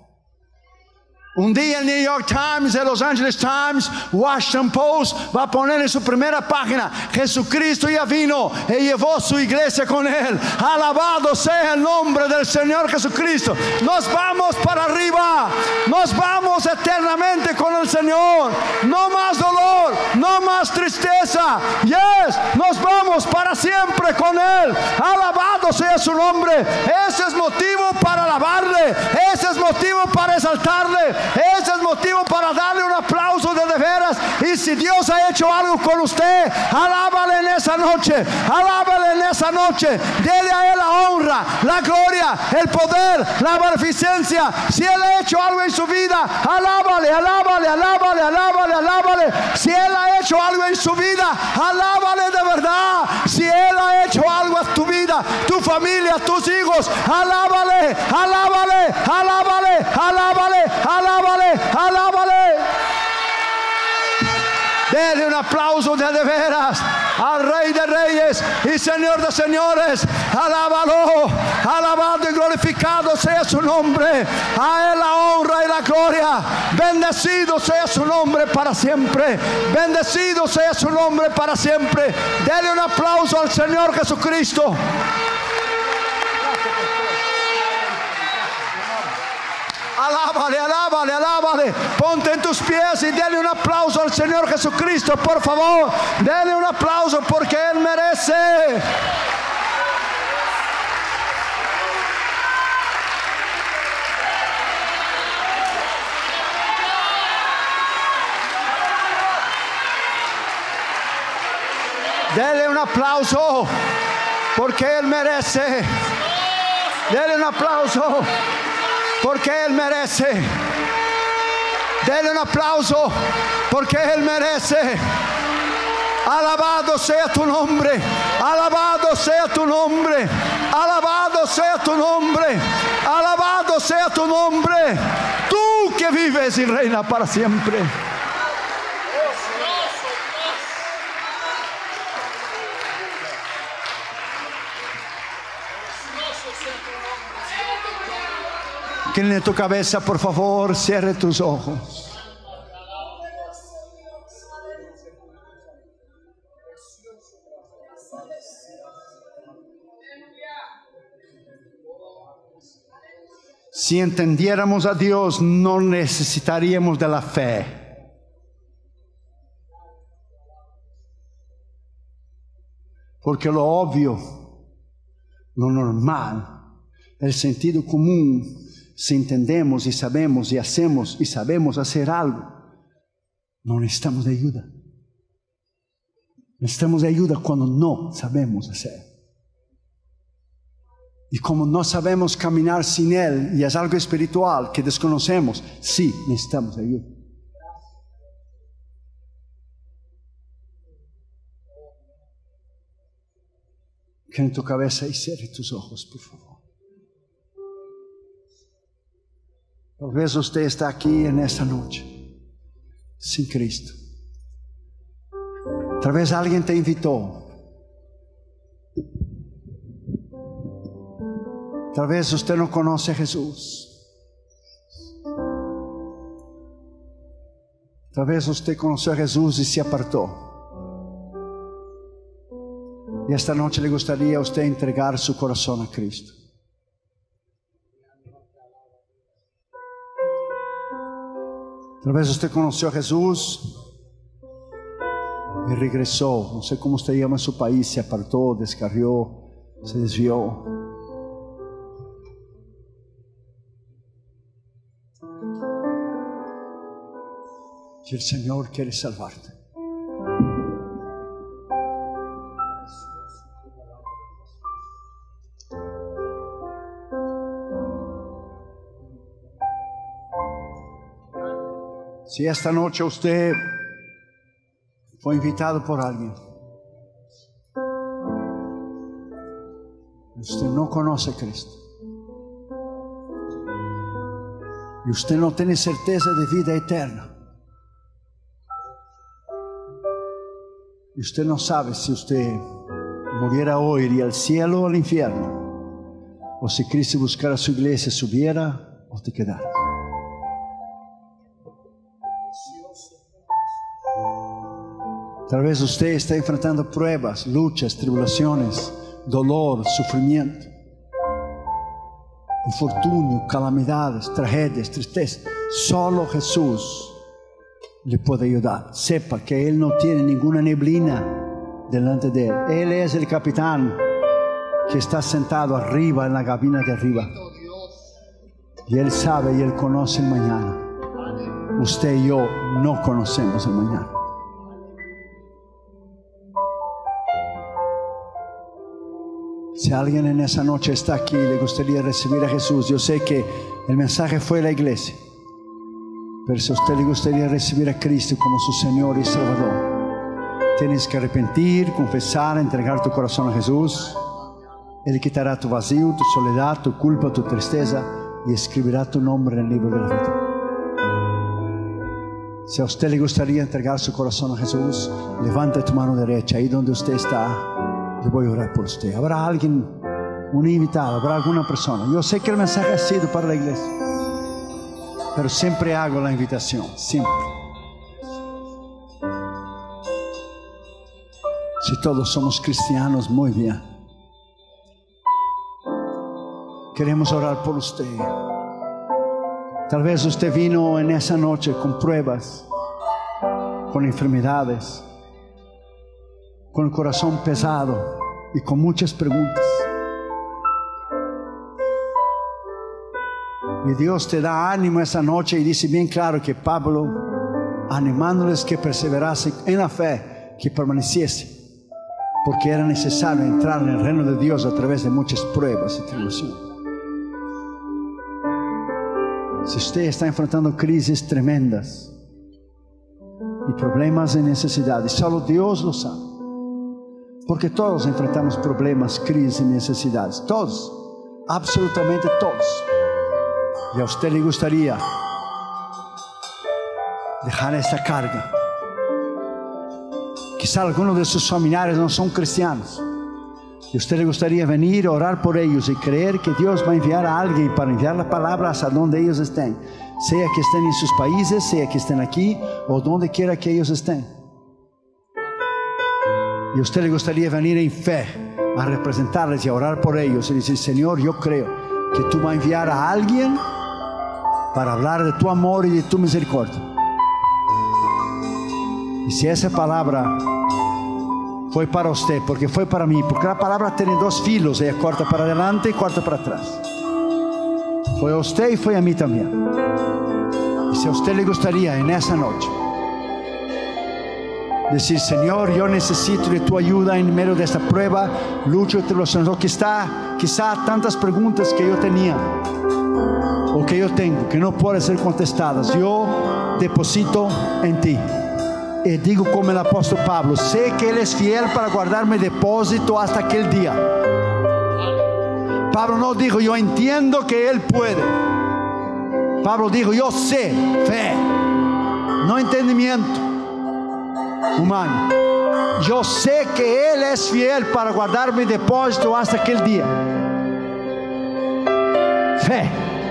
Speaker 1: Un día el New York Times, el Los Angeles Times, Washington Post va a poner en su primera página: Jesucristo ya vino y llevó su iglesia con él. Alabado sea el nombre del Señor Jesucristo. Nos vamos para arriba. Nos vamos eternamente con el Señor. No más dolor, no más tristeza. Yes, nos vamos para siempre con él. Alabado sea su nombre. Ese es motivo para alabarle. Ese es motivo para exaltarle. Ese es motivo para darle un aplauso de veras. Y si Dios ha hecho algo con usted, alábale en esa noche. Alábale en esa noche. Dele a él la honra, la gloria, el poder, la beneficencia. Si él ha hecho algo en su vida, alábale, alábale, alábale, alábale, alábale. Si él ha hecho algo en su vida, alábale de verdad. Si él ha hecho algo en tu vida, tu familia, tus hijos, alábale, alábale, alábale, alábale, alábale, alábale. Dele un aplauso de veras al Rey de Reyes y Señor de Señores. Alábalo, alabado y glorificado sea su nombre. A él la honra y la gloria. Bendecido sea su nombre para siempre. Bendecido sea su nombre para siempre. Dele un aplauso al Señor Jesucristo. Alábale, alábale, alábale. Ponte en tus pies y dale un aplauso al Señor Jesucristo, por favor. Dale un aplauso porque Él merece. Dele un aplauso porque Él merece. Dele un aplauso porque Él merece. Dele un aplauso porque Él merece. Alabado sea tu nombre. Alabado sea tu nombre. Alabado sea tu nombre. Alabado sea tu nombre. Tú que vives y reinas para siempre. Inclina tu cabeza, por favor, cierre tus ojos. Si entendiéramos a Dios, no necesitaríamos de la fe. Porque lo obvio, lo normal, el sentido común, si entendemos y sabemos y hacemos y sabemos hacer algo, no necesitamos de ayuda. Necesitamos de ayuda cuando no sabemos hacer. Y como no sabemos caminar sin Él, y es algo espiritual que desconocemos, sí necesitamos de ayuda. Que en tu cabeza y cierre tus ojos, por favor. Tal vez usted está aquí en esta noche, sin Cristo. Tal vez alguien te invitó. Tal vez usted no conoce a Jesús. Tal vez usted conoció a Jesús y se apartó. Y esta noche le gustaría a usted entregar su corazón a Cristo. Tal vez usted conoció a Jesús y regresó. No sé cómo usted llama en su país. Se apartó, descarrió, se desvió. Y el Señor quiere salvarte. Si esta noche usted fue invitado por alguien, usted no conoce a Cristo y usted no tiene certeza de vida eterna, y usted no sabe si usted muriera hoy, iría al cielo o al infierno, o si Cristo buscara su iglesia, subiera o te quedara. Tal vez usted está enfrentando pruebas, luchas, tribulaciones, dolor, sufrimiento, infortunio, calamidades, tragedias, tristeza. Solo Jesús le puede ayudar. Sepa que Él no tiene ninguna neblina delante de Él. Él es el capitán que está sentado arriba en la cabina de arriba. Y Él sabe y Él conoce el mañana. Usted y yo no conocemos el mañana. Si alguien en esa noche está aquí y le gustaría recibir a Jesús, yo sé que el mensaje fue la iglesia, pero si a usted le gustaría recibir a Cristo como su Señor y Salvador, tienes que arrepentir, confesar, entregar tu corazón a Jesús. Él quitará tu vacío, tu soledad, tu culpa, tu tristeza y escribirá tu nombre en el libro de la vida. Si a usted le gustaría entregar su corazón a Jesús, levante tu mano derecha ahí donde usted está. Yo voy a orar por usted. ¿Habrá alguien, un invitado, habrá alguna persona? Yo sé que el mensaje ha sido para la iglesia, pero siempre hago la invitación, siempre. Si todos somos cristianos, muy bien. Queremos orar por usted. Tal vez usted vino en esa noche con pruebas, con enfermedades, con el corazón pesado y con muchas preguntas. Y Dios te da ánimo esa noche y dice bien claro que Pablo, animándoles que perseverasen en la fe, que permaneciese, porque era necesario entrar en el reino de Dios a través de muchas pruebas y tribulaciones. Si usted está enfrentando crisis tremendas y problemas de necesidades, solo Dios lo sabe. Porque todos enfrentamos problemas, crisis y necesidades. Todos, absolutamente todos. Y a usted le gustaría dejar esta carga. Quizá algunos de sus familiares no son cristianos. Y a usted le gustaría venir a orar por ellos y creer que Dios va a enviar a alguien para enviar las palabras a donde ellos estén. Sea que estén en sus países, sea que estén aquí o donde quiera que ellos estén. Y a usted le gustaría venir en fe a representarles y a orar por ellos y decir: Señor, yo creo que tú vas a enviar a alguien para hablar de tu amor y de tu misericordia. Y si esa palabra fue para usted, porque fue para mí, porque la palabra tiene dos filos, ella corta para adelante y corta para atrás. Fue a usted y fue a mí también. Y si a usted le gustaría en esa noche decir: Señor, yo necesito de tu ayuda en medio de esta prueba, lucho y tribulación, quizá tantas preguntas que yo tenía o que yo tengo que no pueden ser contestadas, yo deposito en ti. Y digo como el apóstol Pablo: sé que Él es fiel para guardarme depósito hasta aquel día. Pablo no dijo: yo entiendo que Él puede. Pablo dijo: yo sé, fe, no entendimiento humano. Yo sé que Él es fiel para guardar mi depósito hasta aquel día. Fe.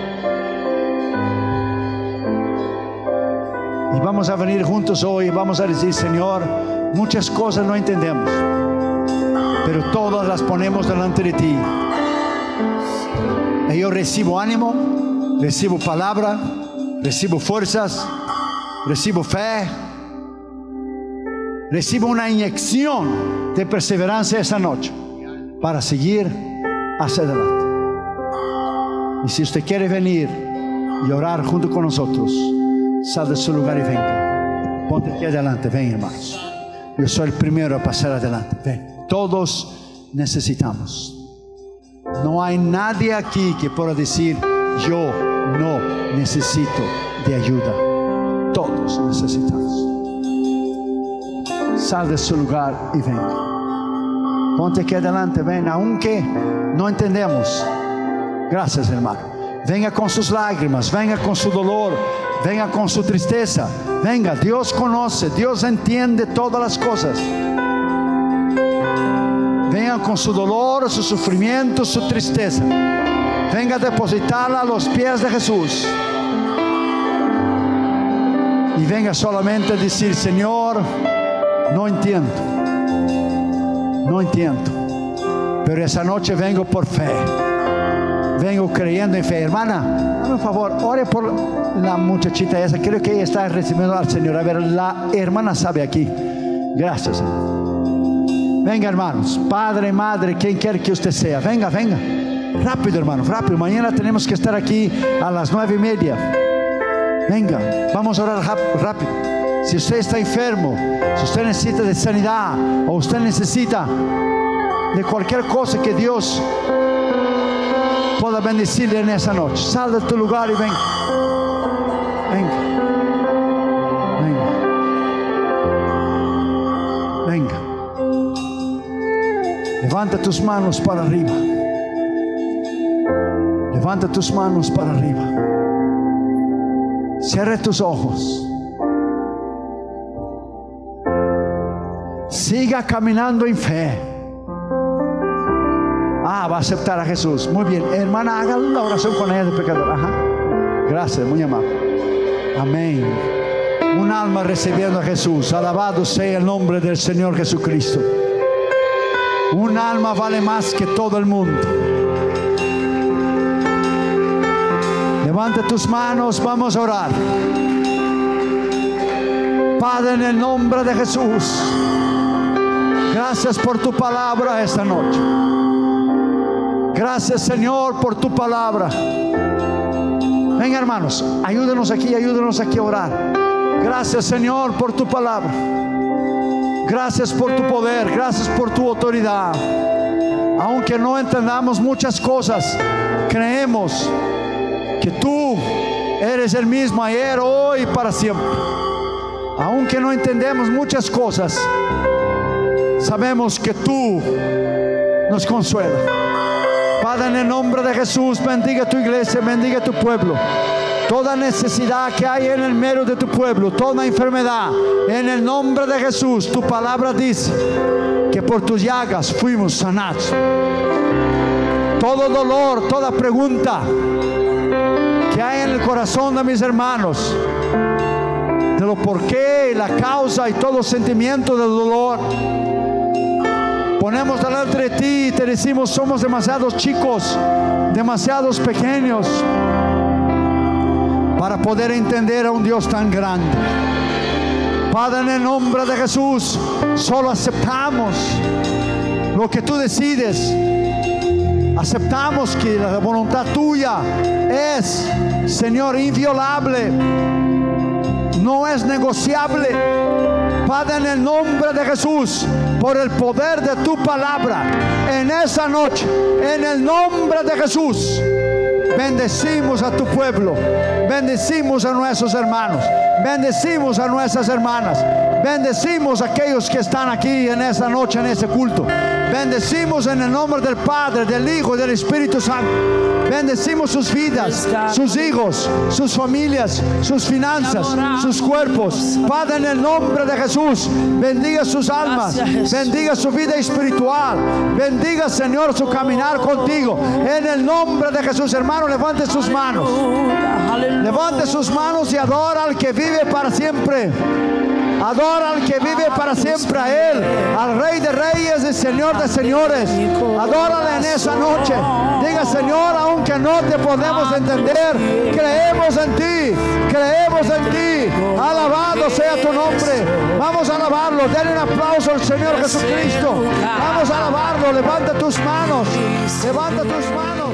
Speaker 1: Y vamos a venir juntos hoy y vamos a decir: Señor, muchas cosas no entendemos, pero todas las ponemos delante de ti. Y yo recibo ánimo, recibo palabra, recibo fuerzas, recibo fe, recibo una inyección de perseverancia esta noche para seguir hacia adelante. Y si usted quiere venir y orar junto con nosotros, sal de su lugar y venga. Ponte aquí adelante, ven, hermanos. Yo soy el primero a pasar adelante. Ven. Todos necesitamos. No hay nadie aquí que pueda decir: yo no necesito de ayuda. Todos necesitamos. Sal de su lugar y venga. Ponte aquí adelante, ven, aunque no entendemos. Gracias, hermano. Venga con sus lágrimas, venga con su dolor, venga con su tristeza. Venga, Dios conoce, Dios entiende todas las cosas. Venga con su dolor, su sufrimiento, su tristeza. Venga a depositarla a los pies de Jesús. Y venga solamente a decir: Señor, no entiendo, pero esa noche vengo por fe, vengo creyendo en fe. Hermana, dame un favor, ore por la muchachita esa, creo que ella está recibiendo al Señor. A ver, la hermana sabe aquí. Gracias, hermano. Venga, hermanos, padre, madre, quien quiera que usted sea, venga, venga, rápido, hermano, rápido. Mañana tenemos que estar aquí a las 9:30. Venga, vamos a orar rápido. Si usted está enfermo, si usted necesita de sanidad, o usted necesita de cualquier cosa que Dios pueda bendecirle en esa noche, sal de tu lugar y venga. Venga. Venga. Venga. Levanta tus manos para arriba. Levanta tus manos para arriba. Cierra tus ojos. Siga caminando en fe. Va a aceptar a Jesús. Muy bien, hermana, haga la oración con ella de pecador. Ajá. Gracias, muy amable. Amén. Un alma recibiendo a Jesús. Alabado sea el nombre del Señor Jesucristo. Un alma vale más que todo el mundo. Levanta tus manos, vamos a orar. Padre, en el nombre de Jesús, gracias por tu palabra esta noche. Gracias, Señor, por tu palabra. Venga, hermanos, ayúdenos aquí a orar. Gracias, Señor, por tu palabra. Gracias por tu poder, gracias por tu autoridad. Aunque no entendamos muchas cosas, creemos que tú eres el mismo ayer, hoy y para siempre. Aunque no entendemos muchas cosas, sabemos que tú nos consuelas. Padre, en el nombre de Jesús, bendiga tu iglesia, bendiga tu pueblo. Toda necesidad que hay en el medio de tu pueblo, toda enfermedad, en el nombre de Jesús, tu palabra dice que por tus llagas fuimos sanados. Todo dolor, toda pregunta que hay en el corazón de mis hermanos, de lo por qué, la causa y todo sentimiento de dolor, ponemos delante de ti y te decimos: somos demasiados chicos, demasiados pequeños para poder entender a un Dios tan grande. Padre, en el nombre de Jesús, solo aceptamos lo que tú decides. Aceptamos que la voluntad tuya es, Señor, inviolable, no es negociable. Padre, en el nombre de Jesús, por el poder de tu palabra, en esa noche, en el nombre de Jesús, bendecimos a tu pueblo, bendecimos a nuestros hermanos, bendecimos a nuestras hermanas, bendecimos a aquellos que están aquí en esta noche, en este culto. Bendecimos en el nombre del Padre, del Hijo y del Espíritu Santo. Bendecimos sus vidas, sus hijos, sus familias, sus finanzas, sus cuerpos. Padre, en el nombre de Jesús, bendiga sus almas, bendiga su vida espiritual, bendiga, Señor, su caminar contigo. En el nombre de Jesús, hermano, levante sus manos. Levante sus manos y adora al que vive para siempre. Adora al que vive para siempre, a Él, al Rey de Reyes y Señor de Señores. Adórale en esa noche. Diga: Señor, aunque no te podemos entender, creemos en ti, creemos en ti. Alabado sea tu nombre. Vamos a alabarlo. Denle un aplauso al Señor Jesucristo. Vamos a alabarlo. Levanta tus manos. Levanta tus manos.